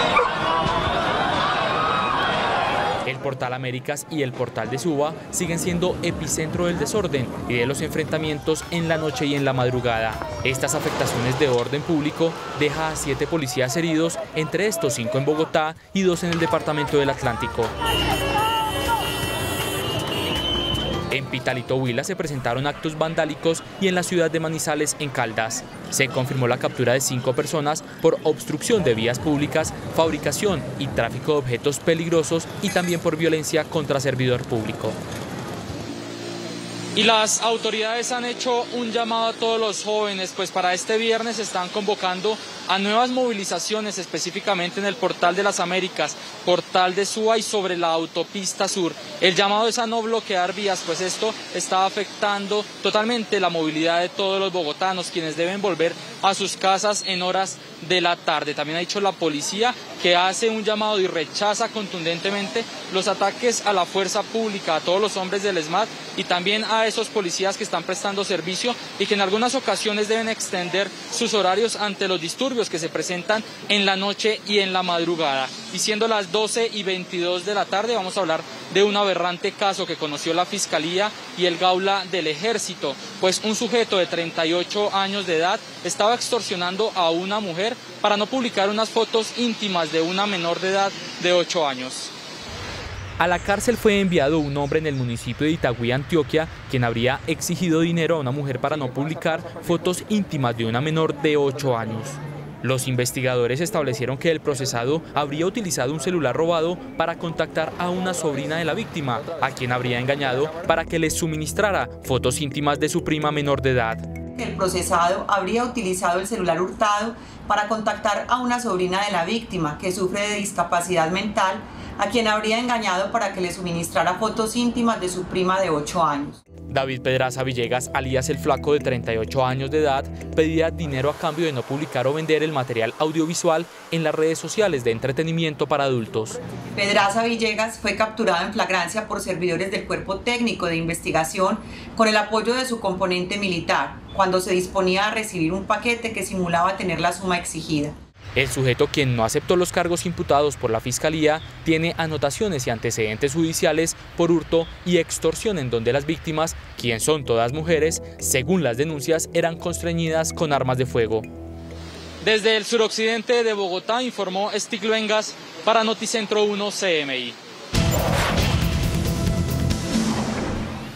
El Portal Américas y el Portal de Suba siguen siendo epicentro del desorden y de los enfrentamientos en la noche y en la madrugada. Estas afectaciones de orden público dejan a siete policías heridos, entre estos cinco en Bogotá y dos en el departamento del Atlántico. En Pitalito, Huila, se presentaron actos vandálicos y en la ciudad de Manizales, en Caldas. Se confirmó la captura de cinco personas por obstrucción de vías públicas, fabricación y tráfico de objetos peligrosos y también por violencia contra servidor público. Y las autoridades han hecho un llamado a todos los jóvenes, pues para este viernes están convocando a nuevas movilizaciones, específicamente en el Portal de las Américas, Portal de Suba y sobre la autopista sur. El llamado es a no bloquear vías, pues esto está afectando totalmente la movilidad de todos los bogotanos, quienes deben volver a sus casas en horas de la tarde. También ha dicho la policía que hace un llamado y rechaza contundentemente los ataques a la fuerza pública, a todos los hombres del ESMAD y también a esos policías que están prestando servicio y que en algunas ocasiones deben extender sus horarios ante los disturbios que se presentan en la noche y en la madrugada. Y siendo las doce y veintidós de la tarde vamos a hablar de un aberrante caso que conoció la Fiscalía y el Gaula del Ejército, pues un sujeto de treinta y ocho años de edad estaba extorsionando a una mujer para no publicar unas fotos íntimas de una menor de edad de ocho años. A la cárcel fue enviado un hombre en el municipio de Itagüí, Antioquia, quien habría exigido dinero a una mujer para no publicar fotos íntimas de una menor de ocho años. Los investigadores establecieron que el procesado habría utilizado un celular robado para contactar a una sobrina de la víctima, a quien habría engañado para que les suministrara fotos íntimas de su prima menor de edad. El procesado habría utilizado el celular hurtado para contactar a una sobrina de la víctima que sufre de discapacidad mental, a quien habría engañado para que le suministrara fotos íntimas de su prima de ocho años. David Pedraza Villegas, alias El Flaco, de treinta y ocho años de edad, pedía dinero a cambio de no publicar o vender el material audiovisual en las redes sociales de entretenimiento para adultos. Pedraza Villegas fue capturado en flagrancia por servidores del Cuerpo Técnico de Investigación con el apoyo de su componente militar, cuando se disponía a recibir un paquete que simulaba tener la suma exigida. El sujeto, quien no aceptó los cargos imputados por la Fiscalía, tiene anotaciones y antecedentes judiciales por hurto y extorsión en donde las víctimas, quien son todas mujeres, según las denuncias, eran constreñidas con armas de fuego. Desde el suroccidente de Bogotá informó Stig Luengas para Noticentro uno C M I.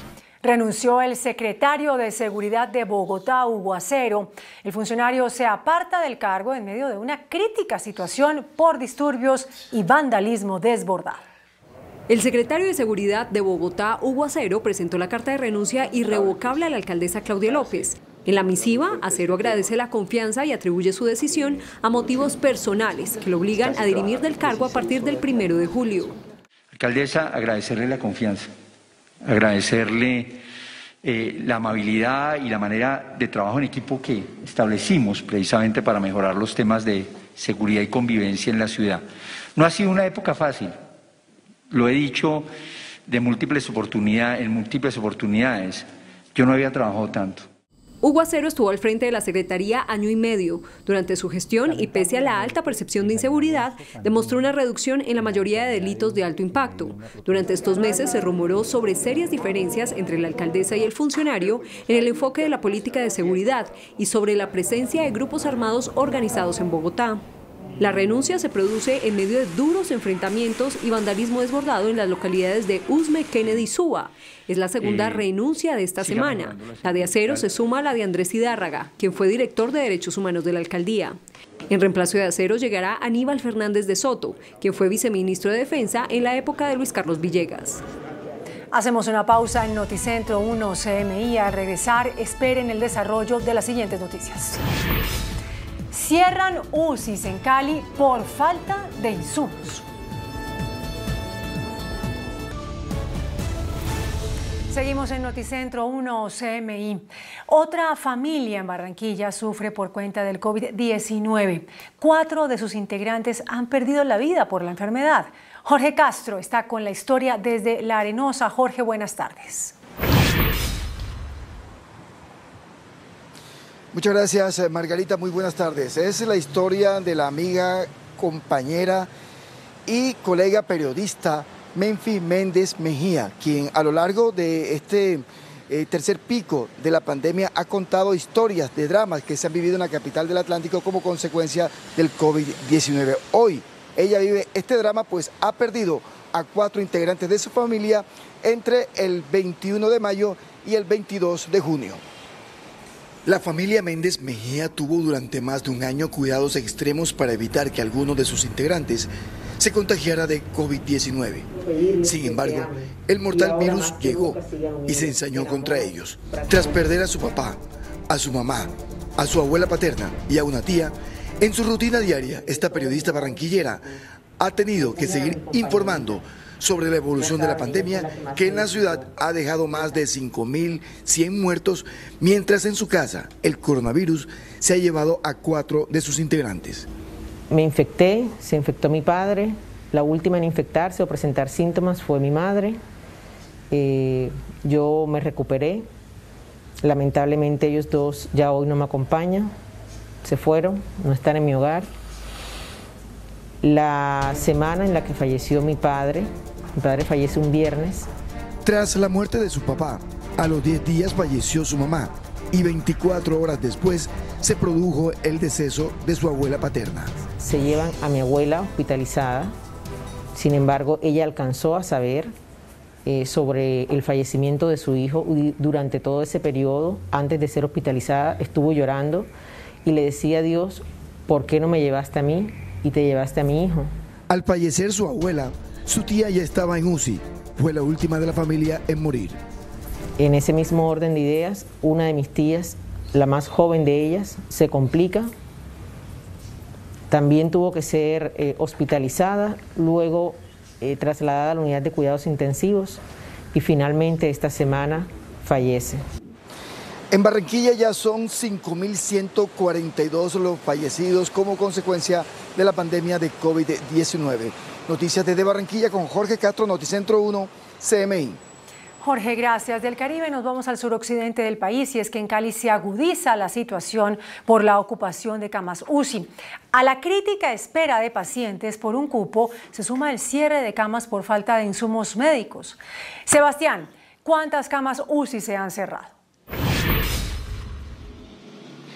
Renunció el secretario de Seguridad de Bogotá, Hugo Acero. El funcionario se aparta del cargo en medio de una crítica situación por disturbios y vandalismo desbordado. El secretario de Seguridad de Bogotá, Hugo Acero, presentó la carta de renuncia irrevocable a la alcaldesa Claudia López. En la misiva, Acero agradece la confianza y atribuye su decisión a motivos personales que lo obligan a dirimir del cargo a partir del primero de julio. Alcaldesa, agradecerle la confianza, agradecerle eh, la amabilidad y la manera de trabajo en equipo que establecimos precisamente para mejorar los temas de seguridad y convivencia en la ciudad. No ha sido una época fácil, lo he dicho de múltiples oportunidades, en múltiples oportunidades, yo no había trabajado tanto. Hugo Acero estuvo al frente de la Secretaría año y medio. Durante su gestión y pese a la alta percepción de inseguridad, demostró una reducción en la mayoría de delitos de alto impacto. Durante estos meses se rumoró sobre serias diferencias entre la alcaldesa y el funcionario en el enfoque de la política de seguridad y sobre la presencia de grupos armados organizados en Bogotá. La renuncia se produce en medio de duros enfrentamientos y vandalismo desbordado en las localidades de Usme, Kennedy y Suba. Es la segunda eh, renuncia de esta semana. La de Acero se suma a la de Andrés Hidárraga, quien fue director de Derechos Humanos de la alcaldía. En reemplazo de Acero llegará Aníbal Fernández de Soto, quien fue viceministro de Defensa en la época de Luis Carlos Villegas. Hacemos una pausa en Noticentro uno C M I. Al regresar, esperen el desarrollo de las siguientes noticias. Cierran U C Is en Cali por falta de insumos. Seguimos en Noticentro uno C M I. Otra familia en Barranquilla sufre por cuenta del COVID diecinueve. Cuatro de sus integrantes han perdido la vida por la enfermedad. Jorge Castro está con la historia desde La Arenosa. Jorge, buenas tardes. Muchas gracias, Margarita. Muy buenas tardes. Es la historia de la amiga, compañera y colega periodista Menfi Méndez Mejía, quien a lo largo de este eh, tercer pico de la pandemia ha contado historias de dramas que se han vivido en la capital del Atlántico como consecuencia del COVID diecinueve. Hoy ella vive este drama, pues ha perdido a cuatro integrantes de su familia entre el veintiuno de mayo y el veintidós de junio. La familia Méndez Mejía tuvo durante más de un año cuidados extremos para evitar que alguno de sus integrantes se contagiara de COVID diecinueve. Sin embargo, el mortal virus llegó y se ensañó contra ellos. Tras perder a su papá, a su mamá, a su abuela paterna y a una tía, en su rutina diaria, esta periodista barranquillera ha tenido que seguir informando sobre la evolución de la pandemia que en la ciudad ha dejado más de cinco mil cien muertos, mientras en su casa el coronavirus se ha llevado a cuatro de sus integrantes. Me infecté, se infectó mi padre, la última en infectarse o presentar síntomas fue mi madre. Eh, yo me recuperé, lamentablemente ellos dos ya hoy no me acompañan, se fueron, no están en mi hogar. La semana en la que falleció mi padre, mi padre fallece un viernes. Tras la muerte de su papá, a los diez días falleció su mamá y veinticuatro horas después se produjo el deceso de su abuela paterna. Se llevan a mi abuela hospitalizada, sin embargo ella alcanzó a saber eh, sobre el fallecimiento de su hijo y durante todo ese periodo, antes de ser hospitalizada, estuvo llorando y le decía a Dios, ¿por qué no me llevaste a mí y te llevaste a mi hijo? Al fallecer su abuela, su tía ya estaba en U C I, fue la última de la familia en morir. En ese mismo orden de ideas, una de mis tías, la más joven de ellas, se complica. También tuvo que ser eh, hospitalizada, luego eh, trasladada a la unidad de cuidados intensivos y finalmente esta semana fallece. En Barranquilla ya son cinco mil ciento cuarenta y dos los fallecidos como consecuencia de la pandemia de COVID diecinueve. Noticias desde Barranquilla con Jorge Castro, Noticentro uno, C M I. Jorge, gracias. Del Caribe nos vamos al suroccidente del país y es que en Cali se agudiza la situación por la ocupación de camas U C I. A la crítica espera de pacientes por un cupo se suma el cierre de camas por falta de insumos médicos. Sebastián, ¿cuántas camas U C I se han cerrado?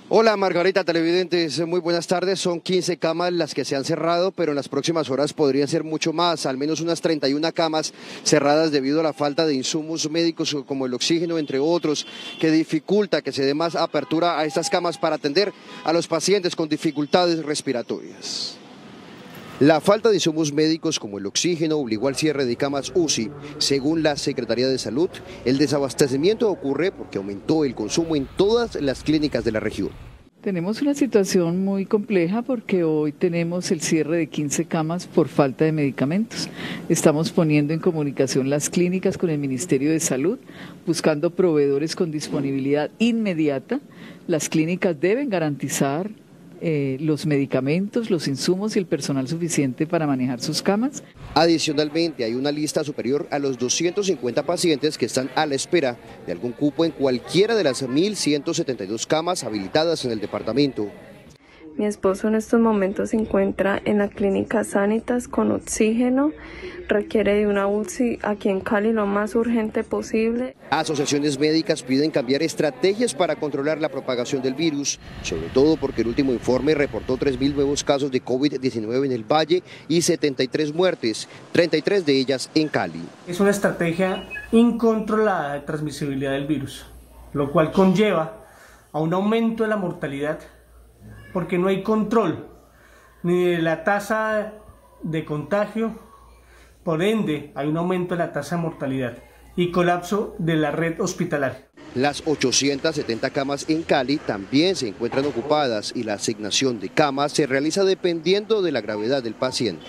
Hola Margarita, televidentes, muy buenas tardes. Son quince camas las que se han cerrado, pero en las próximas horas podrían ser mucho más, al menos unas treinta y una camas cerradas debido a la falta de insumos médicos como el oxígeno, entre otros, que dificulta que se dé más apertura a estas camas para atender a los pacientes con dificultades respiratorias. La falta de insumos médicos como el oxígeno obligó al cierre de camas U C I. Según la Secretaría de Salud, el desabastecimiento ocurre porque aumentó el consumo en todas las clínicas de la región. Tenemos una situación muy compleja porque hoy tenemos el cierre de quince camas por falta de medicamentos. Estamos poniendo en comunicación las clínicas con el Ministerio de Salud, buscando proveedores con disponibilidad inmediata. Las clínicas deben garantizar Eh, los medicamentos, los insumos y el personal suficiente para manejar sus camas. Adicionalmente, hay una lista superior a los doscientos cincuenta pacientes que están a la espera de algún cupo en cualquiera de las mil ciento setenta y dos camas habilitadas en el departamento. Mi esposo en estos momentos se encuentra en la clínica Sanitas con oxígeno, requiere de una U C I aquí en Cali lo más urgente posible. Asociaciones médicas piden cambiar estrategias para controlar la propagación del virus, sobre todo porque el último informe reportó tres mil nuevos casos de COVID diecinueve en el Valle y setenta y tres muertes, treinta y tres de ellas en Cali. Es una estrategia incontrolada de transmisibilidad del virus, lo cual conlleva a un aumento de la mortalidad, porque no hay control ni de la tasa de contagio, por ende hay un aumento de la tasa de mortalidad y colapso de la red hospitalaria. Las ochocientas setenta camas en Cali también se encuentran ocupadas y la asignación de camas se realiza dependiendo de la gravedad del paciente.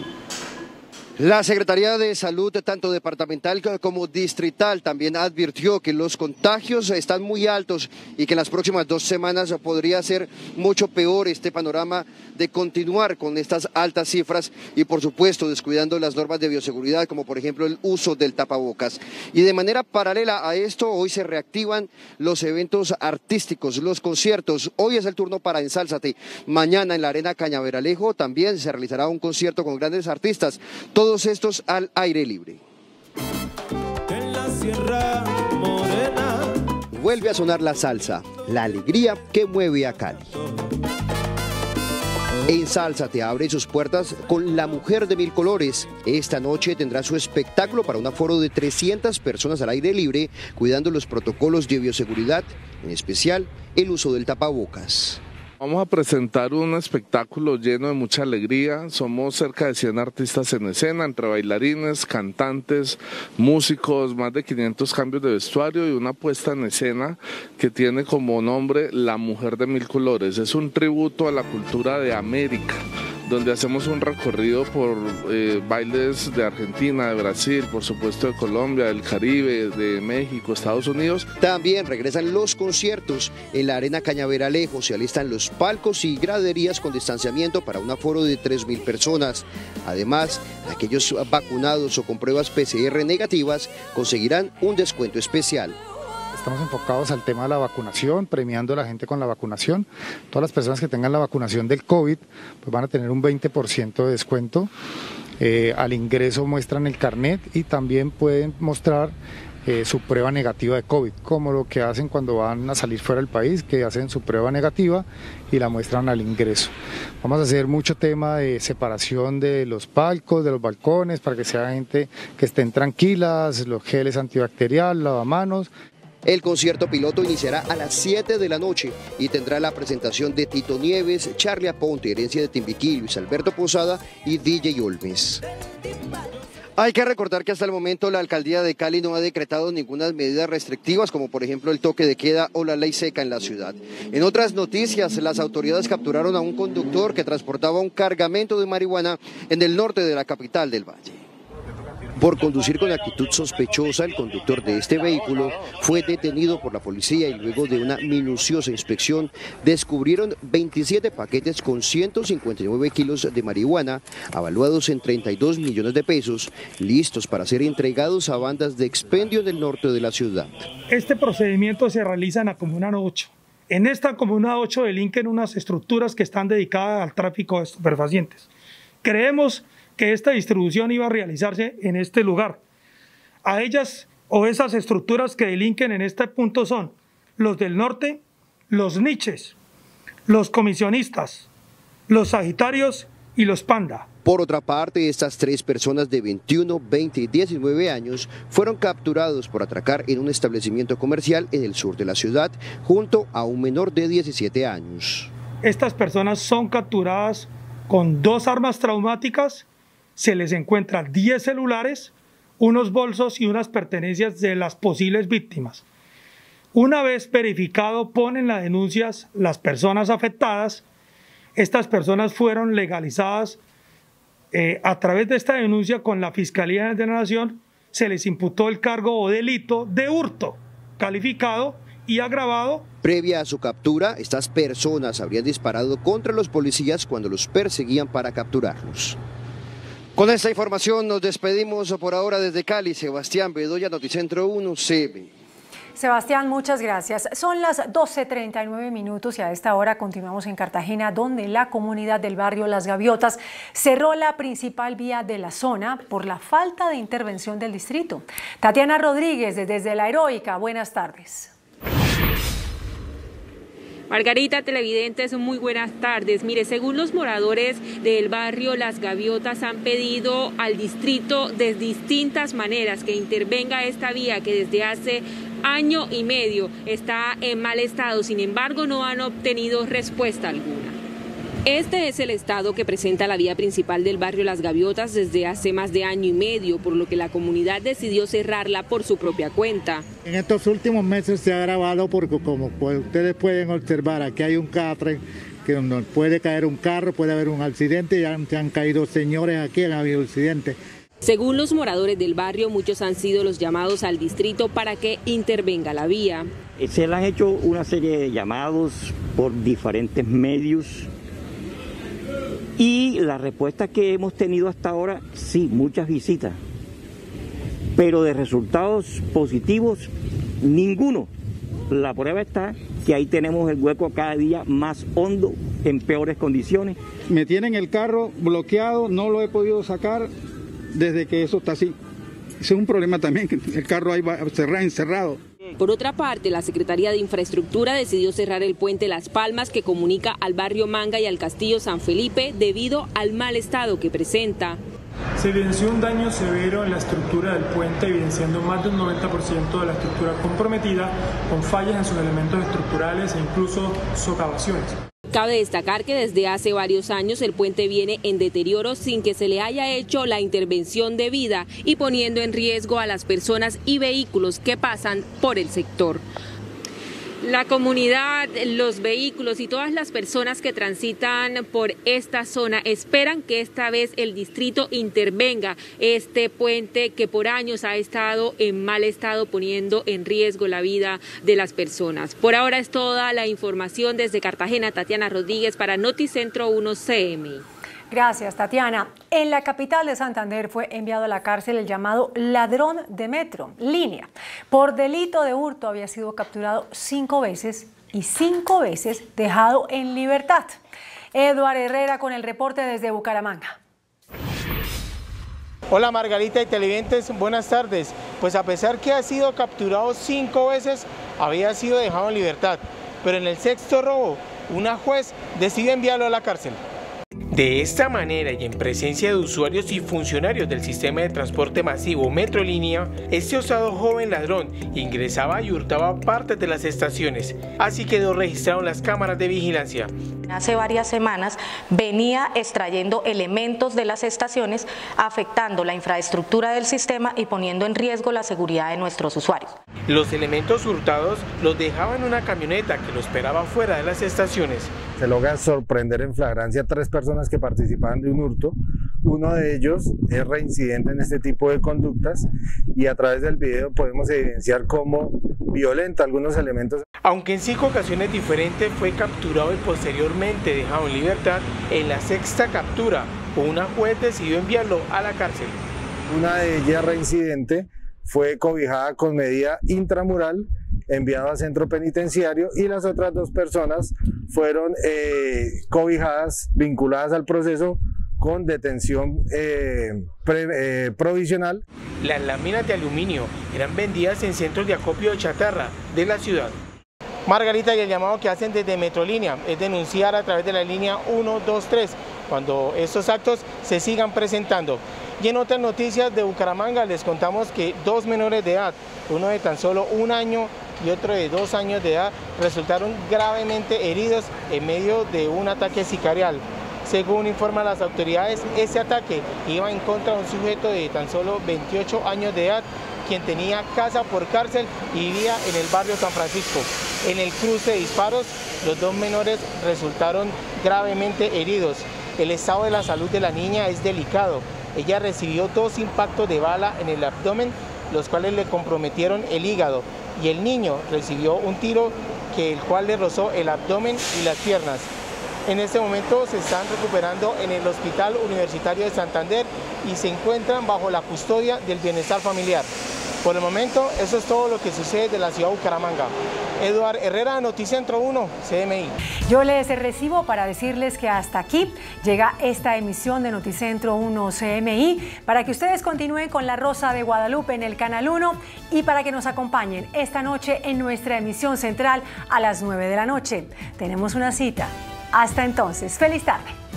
La Secretaría de Salud, tanto departamental como distrital, también advirtió que los contagios están muy altos y que en las próximas dos semanas podría ser mucho peor este panorama de continuar con estas altas cifras y, por supuesto, descuidando las normas de bioseguridad, como por ejemplo el uso del tapabocas. Y de manera paralela a esto, hoy se reactivan los eventos artísticos, los conciertos. Hoy es el turno para Ensálzate. Mañana en la Arena Cañaveralejo también se realizará un concierto con grandes artistas. Todo Todos estos al aire libre. En la Sierra Morena vuelve a sonar la salsa, la alegría que mueve a Cali. Ensálzate abre sus puertas con La Mujer de Mil Colores. Esta noche tendrá su espectáculo para un aforo de trescientas personas al aire libre, cuidando los protocolos de bioseguridad, en especial el uso del tapabocas. Vamos a presentar un espectáculo lleno de mucha alegría. Somos cerca de cien artistas en escena, entre bailarines, cantantes, músicos, más de quinientos cambios de vestuario y una puesta en escena que tiene como nombre La Mujer de Mil Colores. Es un tributo a la cultura de América, donde hacemos un recorrido por eh, bailes de Argentina, de Brasil, por supuesto de Colombia, del Caribe, de México, Estados Unidos. También regresan los conciertos. En la Arena Cañaveralejo se alistan los palcos y graderías con distanciamiento para un aforo de tres mil personas. Además, aquellos vacunados o con pruebas P C R negativas conseguirán un descuento especial. Estamos enfocados al tema de la vacunación, premiando a la gente con la vacunación. Todas las personas que tengan la vacunación del COVID pues van a tener un veinte por ciento de descuento. Eh, al ingreso muestran el carnet y también pueden mostrar eh, su prueba negativa de COVID, como lo que hacen cuando van a salir fuera del país, que hacen su prueba negativa y la muestran al ingreso. Vamos a hacer mucho tema de separación de los palcos, de los balcones, para que sea gente que estén tranquilas, los geles antibacterial, lavamanos. El concierto piloto iniciará a las siete de la noche y tendrá la presentación de Tito Nieves, Charlie Aponte, Herencia de Timbiquí, Luis Alberto Posada y D J Olmes. Hay que recordar que hasta el momento la alcaldía de Cali no ha decretado ninguna medidas restrictivas, como por ejemplo el toque de queda o la ley seca en la ciudad. En otras noticias, las autoridades capturaron a un conductor que transportaba un cargamento de marihuana en el norte de la capital del Valle. Por conducir con actitud sospechosa, el conductor de este vehículo fue detenido por la policía y luego de una minuciosa inspección descubrieron veintisiete paquetes con ciento cincuenta y nueve kilos de marihuana, avaluados en treinta y dos millones de pesos, listos para ser entregados a bandas de expendio del norte de la ciudad. Este procedimiento se realiza en la Comuna ocho. En esta Comuna ocho delinquen unas estructuras que están dedicadas al tráfico de estupefacientes. Creemos que esta distribución iba a realizarse en este lugar. A ellas o esas estructuras que delinquen en este punto son los del norte, los niches, los comisionistas, los sagitarios y los panda. Por otra parte, estas tres personas de veintiuno, veinte y diecinueve años fueron capturados por atracar en un establecimiento comercial en el sur de la ciudad junto a un menor de diecisiete años. Estas personas son capturadas con dos armas traumáticas, se les encuentra diez celulares, unos bolsos y unas pertenencias de las posibles víctimas. Una vez verificado, ponen las denuncias las personas afectadas. Estas personas fueron legalizadas eh, a través de esta denuncia con la Fiscalía de la Nación. Se les imputó el cargo o delito de hurto calificado y agravado. Previa a su captura, estas personas habrían disparado contra los policías cuando los perseguían para capturarlos. Con esta información nos despedimos por ahora desde Cali. Sebastián Bedoya, Noticentro uno, C M I. Sebastián, muchas gracias. Son las doce treinta y nueve minutos y a esta hora continuamos en Cartagena, donde la comunidad del barrio Las Gaviotas cerró la principal vía de la zona por la falta de intervención del distrito. Tatiana Rodríguez, desde La Heroica, buenas tardes. Margarita, televidentes, muy buenas tardes. Mire, según los moradores del barrio Las Gaviotas han pedido al distrito de distintas maneras que intervenga esta vía que desde hace año y medio está en mal estado, sin embargo no han obtenido respuesta alguna. Este es el estado que presenta la vía principal del barrio Las Gaviotas desde hace más de año y medio, por lo que la comunidad decidió cerrarla por su propia cuenta. En estos últimos meses se ha agravado porque, como ustedes pueden observar, aquí hay un catre que donde puede caer un carro, puede haber un accidente, ya se han caído señores aquí, han habido accidentes. Según los moradores del barrio, muchos han sido los llamados al distrito para que intervenga la vía. Se le han hecho una serie de llamados por diferentes medios. Y la respuesta que hemos tenido hasta ahora, sí, muchas visitas, pero de resultados positivos, ninguno. La prueba está que ahí tenemos el hueco cada día más hondo, en peores condiciones. Me tienen el carro bloqueado, no lo he podido sacar desde que eso está así. Ese es un problema también, que el carro ahí va cerrado, encerrado. Por otra parte, la Secretaría de Infraestructura decidió cerrar el puente Las Palmas que comunica al barrio Manga y al Castillo San Felipe debido al mal estado que presenta. Se evidenció un daño severo en la estructura del puente, evidenciando más de un noventa por ciento de la estructura comprometida, con fallas en sus elementos estructurales e incluso socavaciones. Cabe destacar que desde hace varios años el puente viene en deterioro sin que se le haya hecho la intervención debida y poniendo en riesgo a las personas y vehículos que pasan por el sector. La comunidad, los vehículos y todas las personas que transitan por esta zona esperan que esta vez el distrito intervenga este puente que por años ha estado en mal estado, poniendo en riesgo la vida de las personas. Por ahora es toda la información desde Cartagena. Tatiana Rodríguez para Noticentro uno C M I. Gracias, Tatiana. En la capital de Santander fue enviado a la cárcel el llamado ladrón de metro, Línea. Por delito de hurto había sido capturado cinco veces y cinco veces dejado en libertad. Eduardo Herrera con el reporte desde Bucaramanga. Hola Margarita y televidentes, buenas tardes. Pues a pesar que ha sido capturado cinco veces, había sido dejado en libertad. Pero en el sexto robo, una juez decide enviarlo a la cárcel. De esta manera y en presencia de usuarios y funcionarios del sistema de transporte masivo Metrolínea, este osado joven ladrón ingresaba y hurtaba partes de las estaciones. Así quedó registrado en las cámaras de vigilancia. Hace varias semanas venía extrayendo elementos de las estaciones, afectando la infraestructura del sistema y poniendo en riesgo la seguridad de nuestros usuarios. Los elementos hurtados los dejaba en una camioneta que lo esperaba fuera de las estaciones. Se logra sorprender en flagrancia a tres personas que participaban de un hurto. Uno de ellos es reincidente en este tipo de conductas y a través del video podemos evidenciar cómo violenta algunos elementos. Aunque en cinco ocasiones diferentes fue capturado y posteriormente dejado en libertad, en la sexta captura una juez decidió enviarlo a la cárcel. Una de ellas reincidente fue cobijada con medida intramural, enviado a centro penitenciario, y las otras dos personas fueron eh, cobijadas, vinculadas al proceso con detención eh, pre, eh, provisional. Las láminas de aluminio eran vendidas en centros de acopio de chatarra de la ciudad. Margarita, y el llamado que hacen desde Metrolínea es denunciar a través de la línea uno dos tres cuando estos actos se sigan presentando. Y en otras noticias de Bucaramanga les contamos que dos menores de edad, uno de tan solo un año y otro de dos años de edad, resultaron gravemente heridos en medio de un ataque sicarial. Según informan las autoridades, ese ataque iba en contra de un sujeto de tan solo veintiocho años de edad, quien tenía casa por cárcel y vivía en el barrio San Francisco. En el cruce de disparos, los dos menores resultaron gravemente heridos. El estado de la salud de la niña es delicado. Ella recibió dos impactos de bala en el abdomen, los cuales le comprometieron el hígado, y el niño recibió un tiro que el cual le rozó el abdomen y las piernas. En este momento se están recuperando en el Hospital Universitario de Santander y se encuentran bajo la custodia del bienestar familiar. Por el momento, eso es todo lo que sucede de la ciudad de Bucaramanga. Eduard Herrera, Noticentro uno, C M I. Yo les recibo para decirles que hasta aquí llega esta emisión de Noticentro uno C M I, para que ustedes continúen con La Rosa de Guadalupe en el Canal uno y para que nos acompañen esta noche en nuestra emisión central a las nueve de la noche. Tenemos una cita. Hasta entonces, feliz tarde.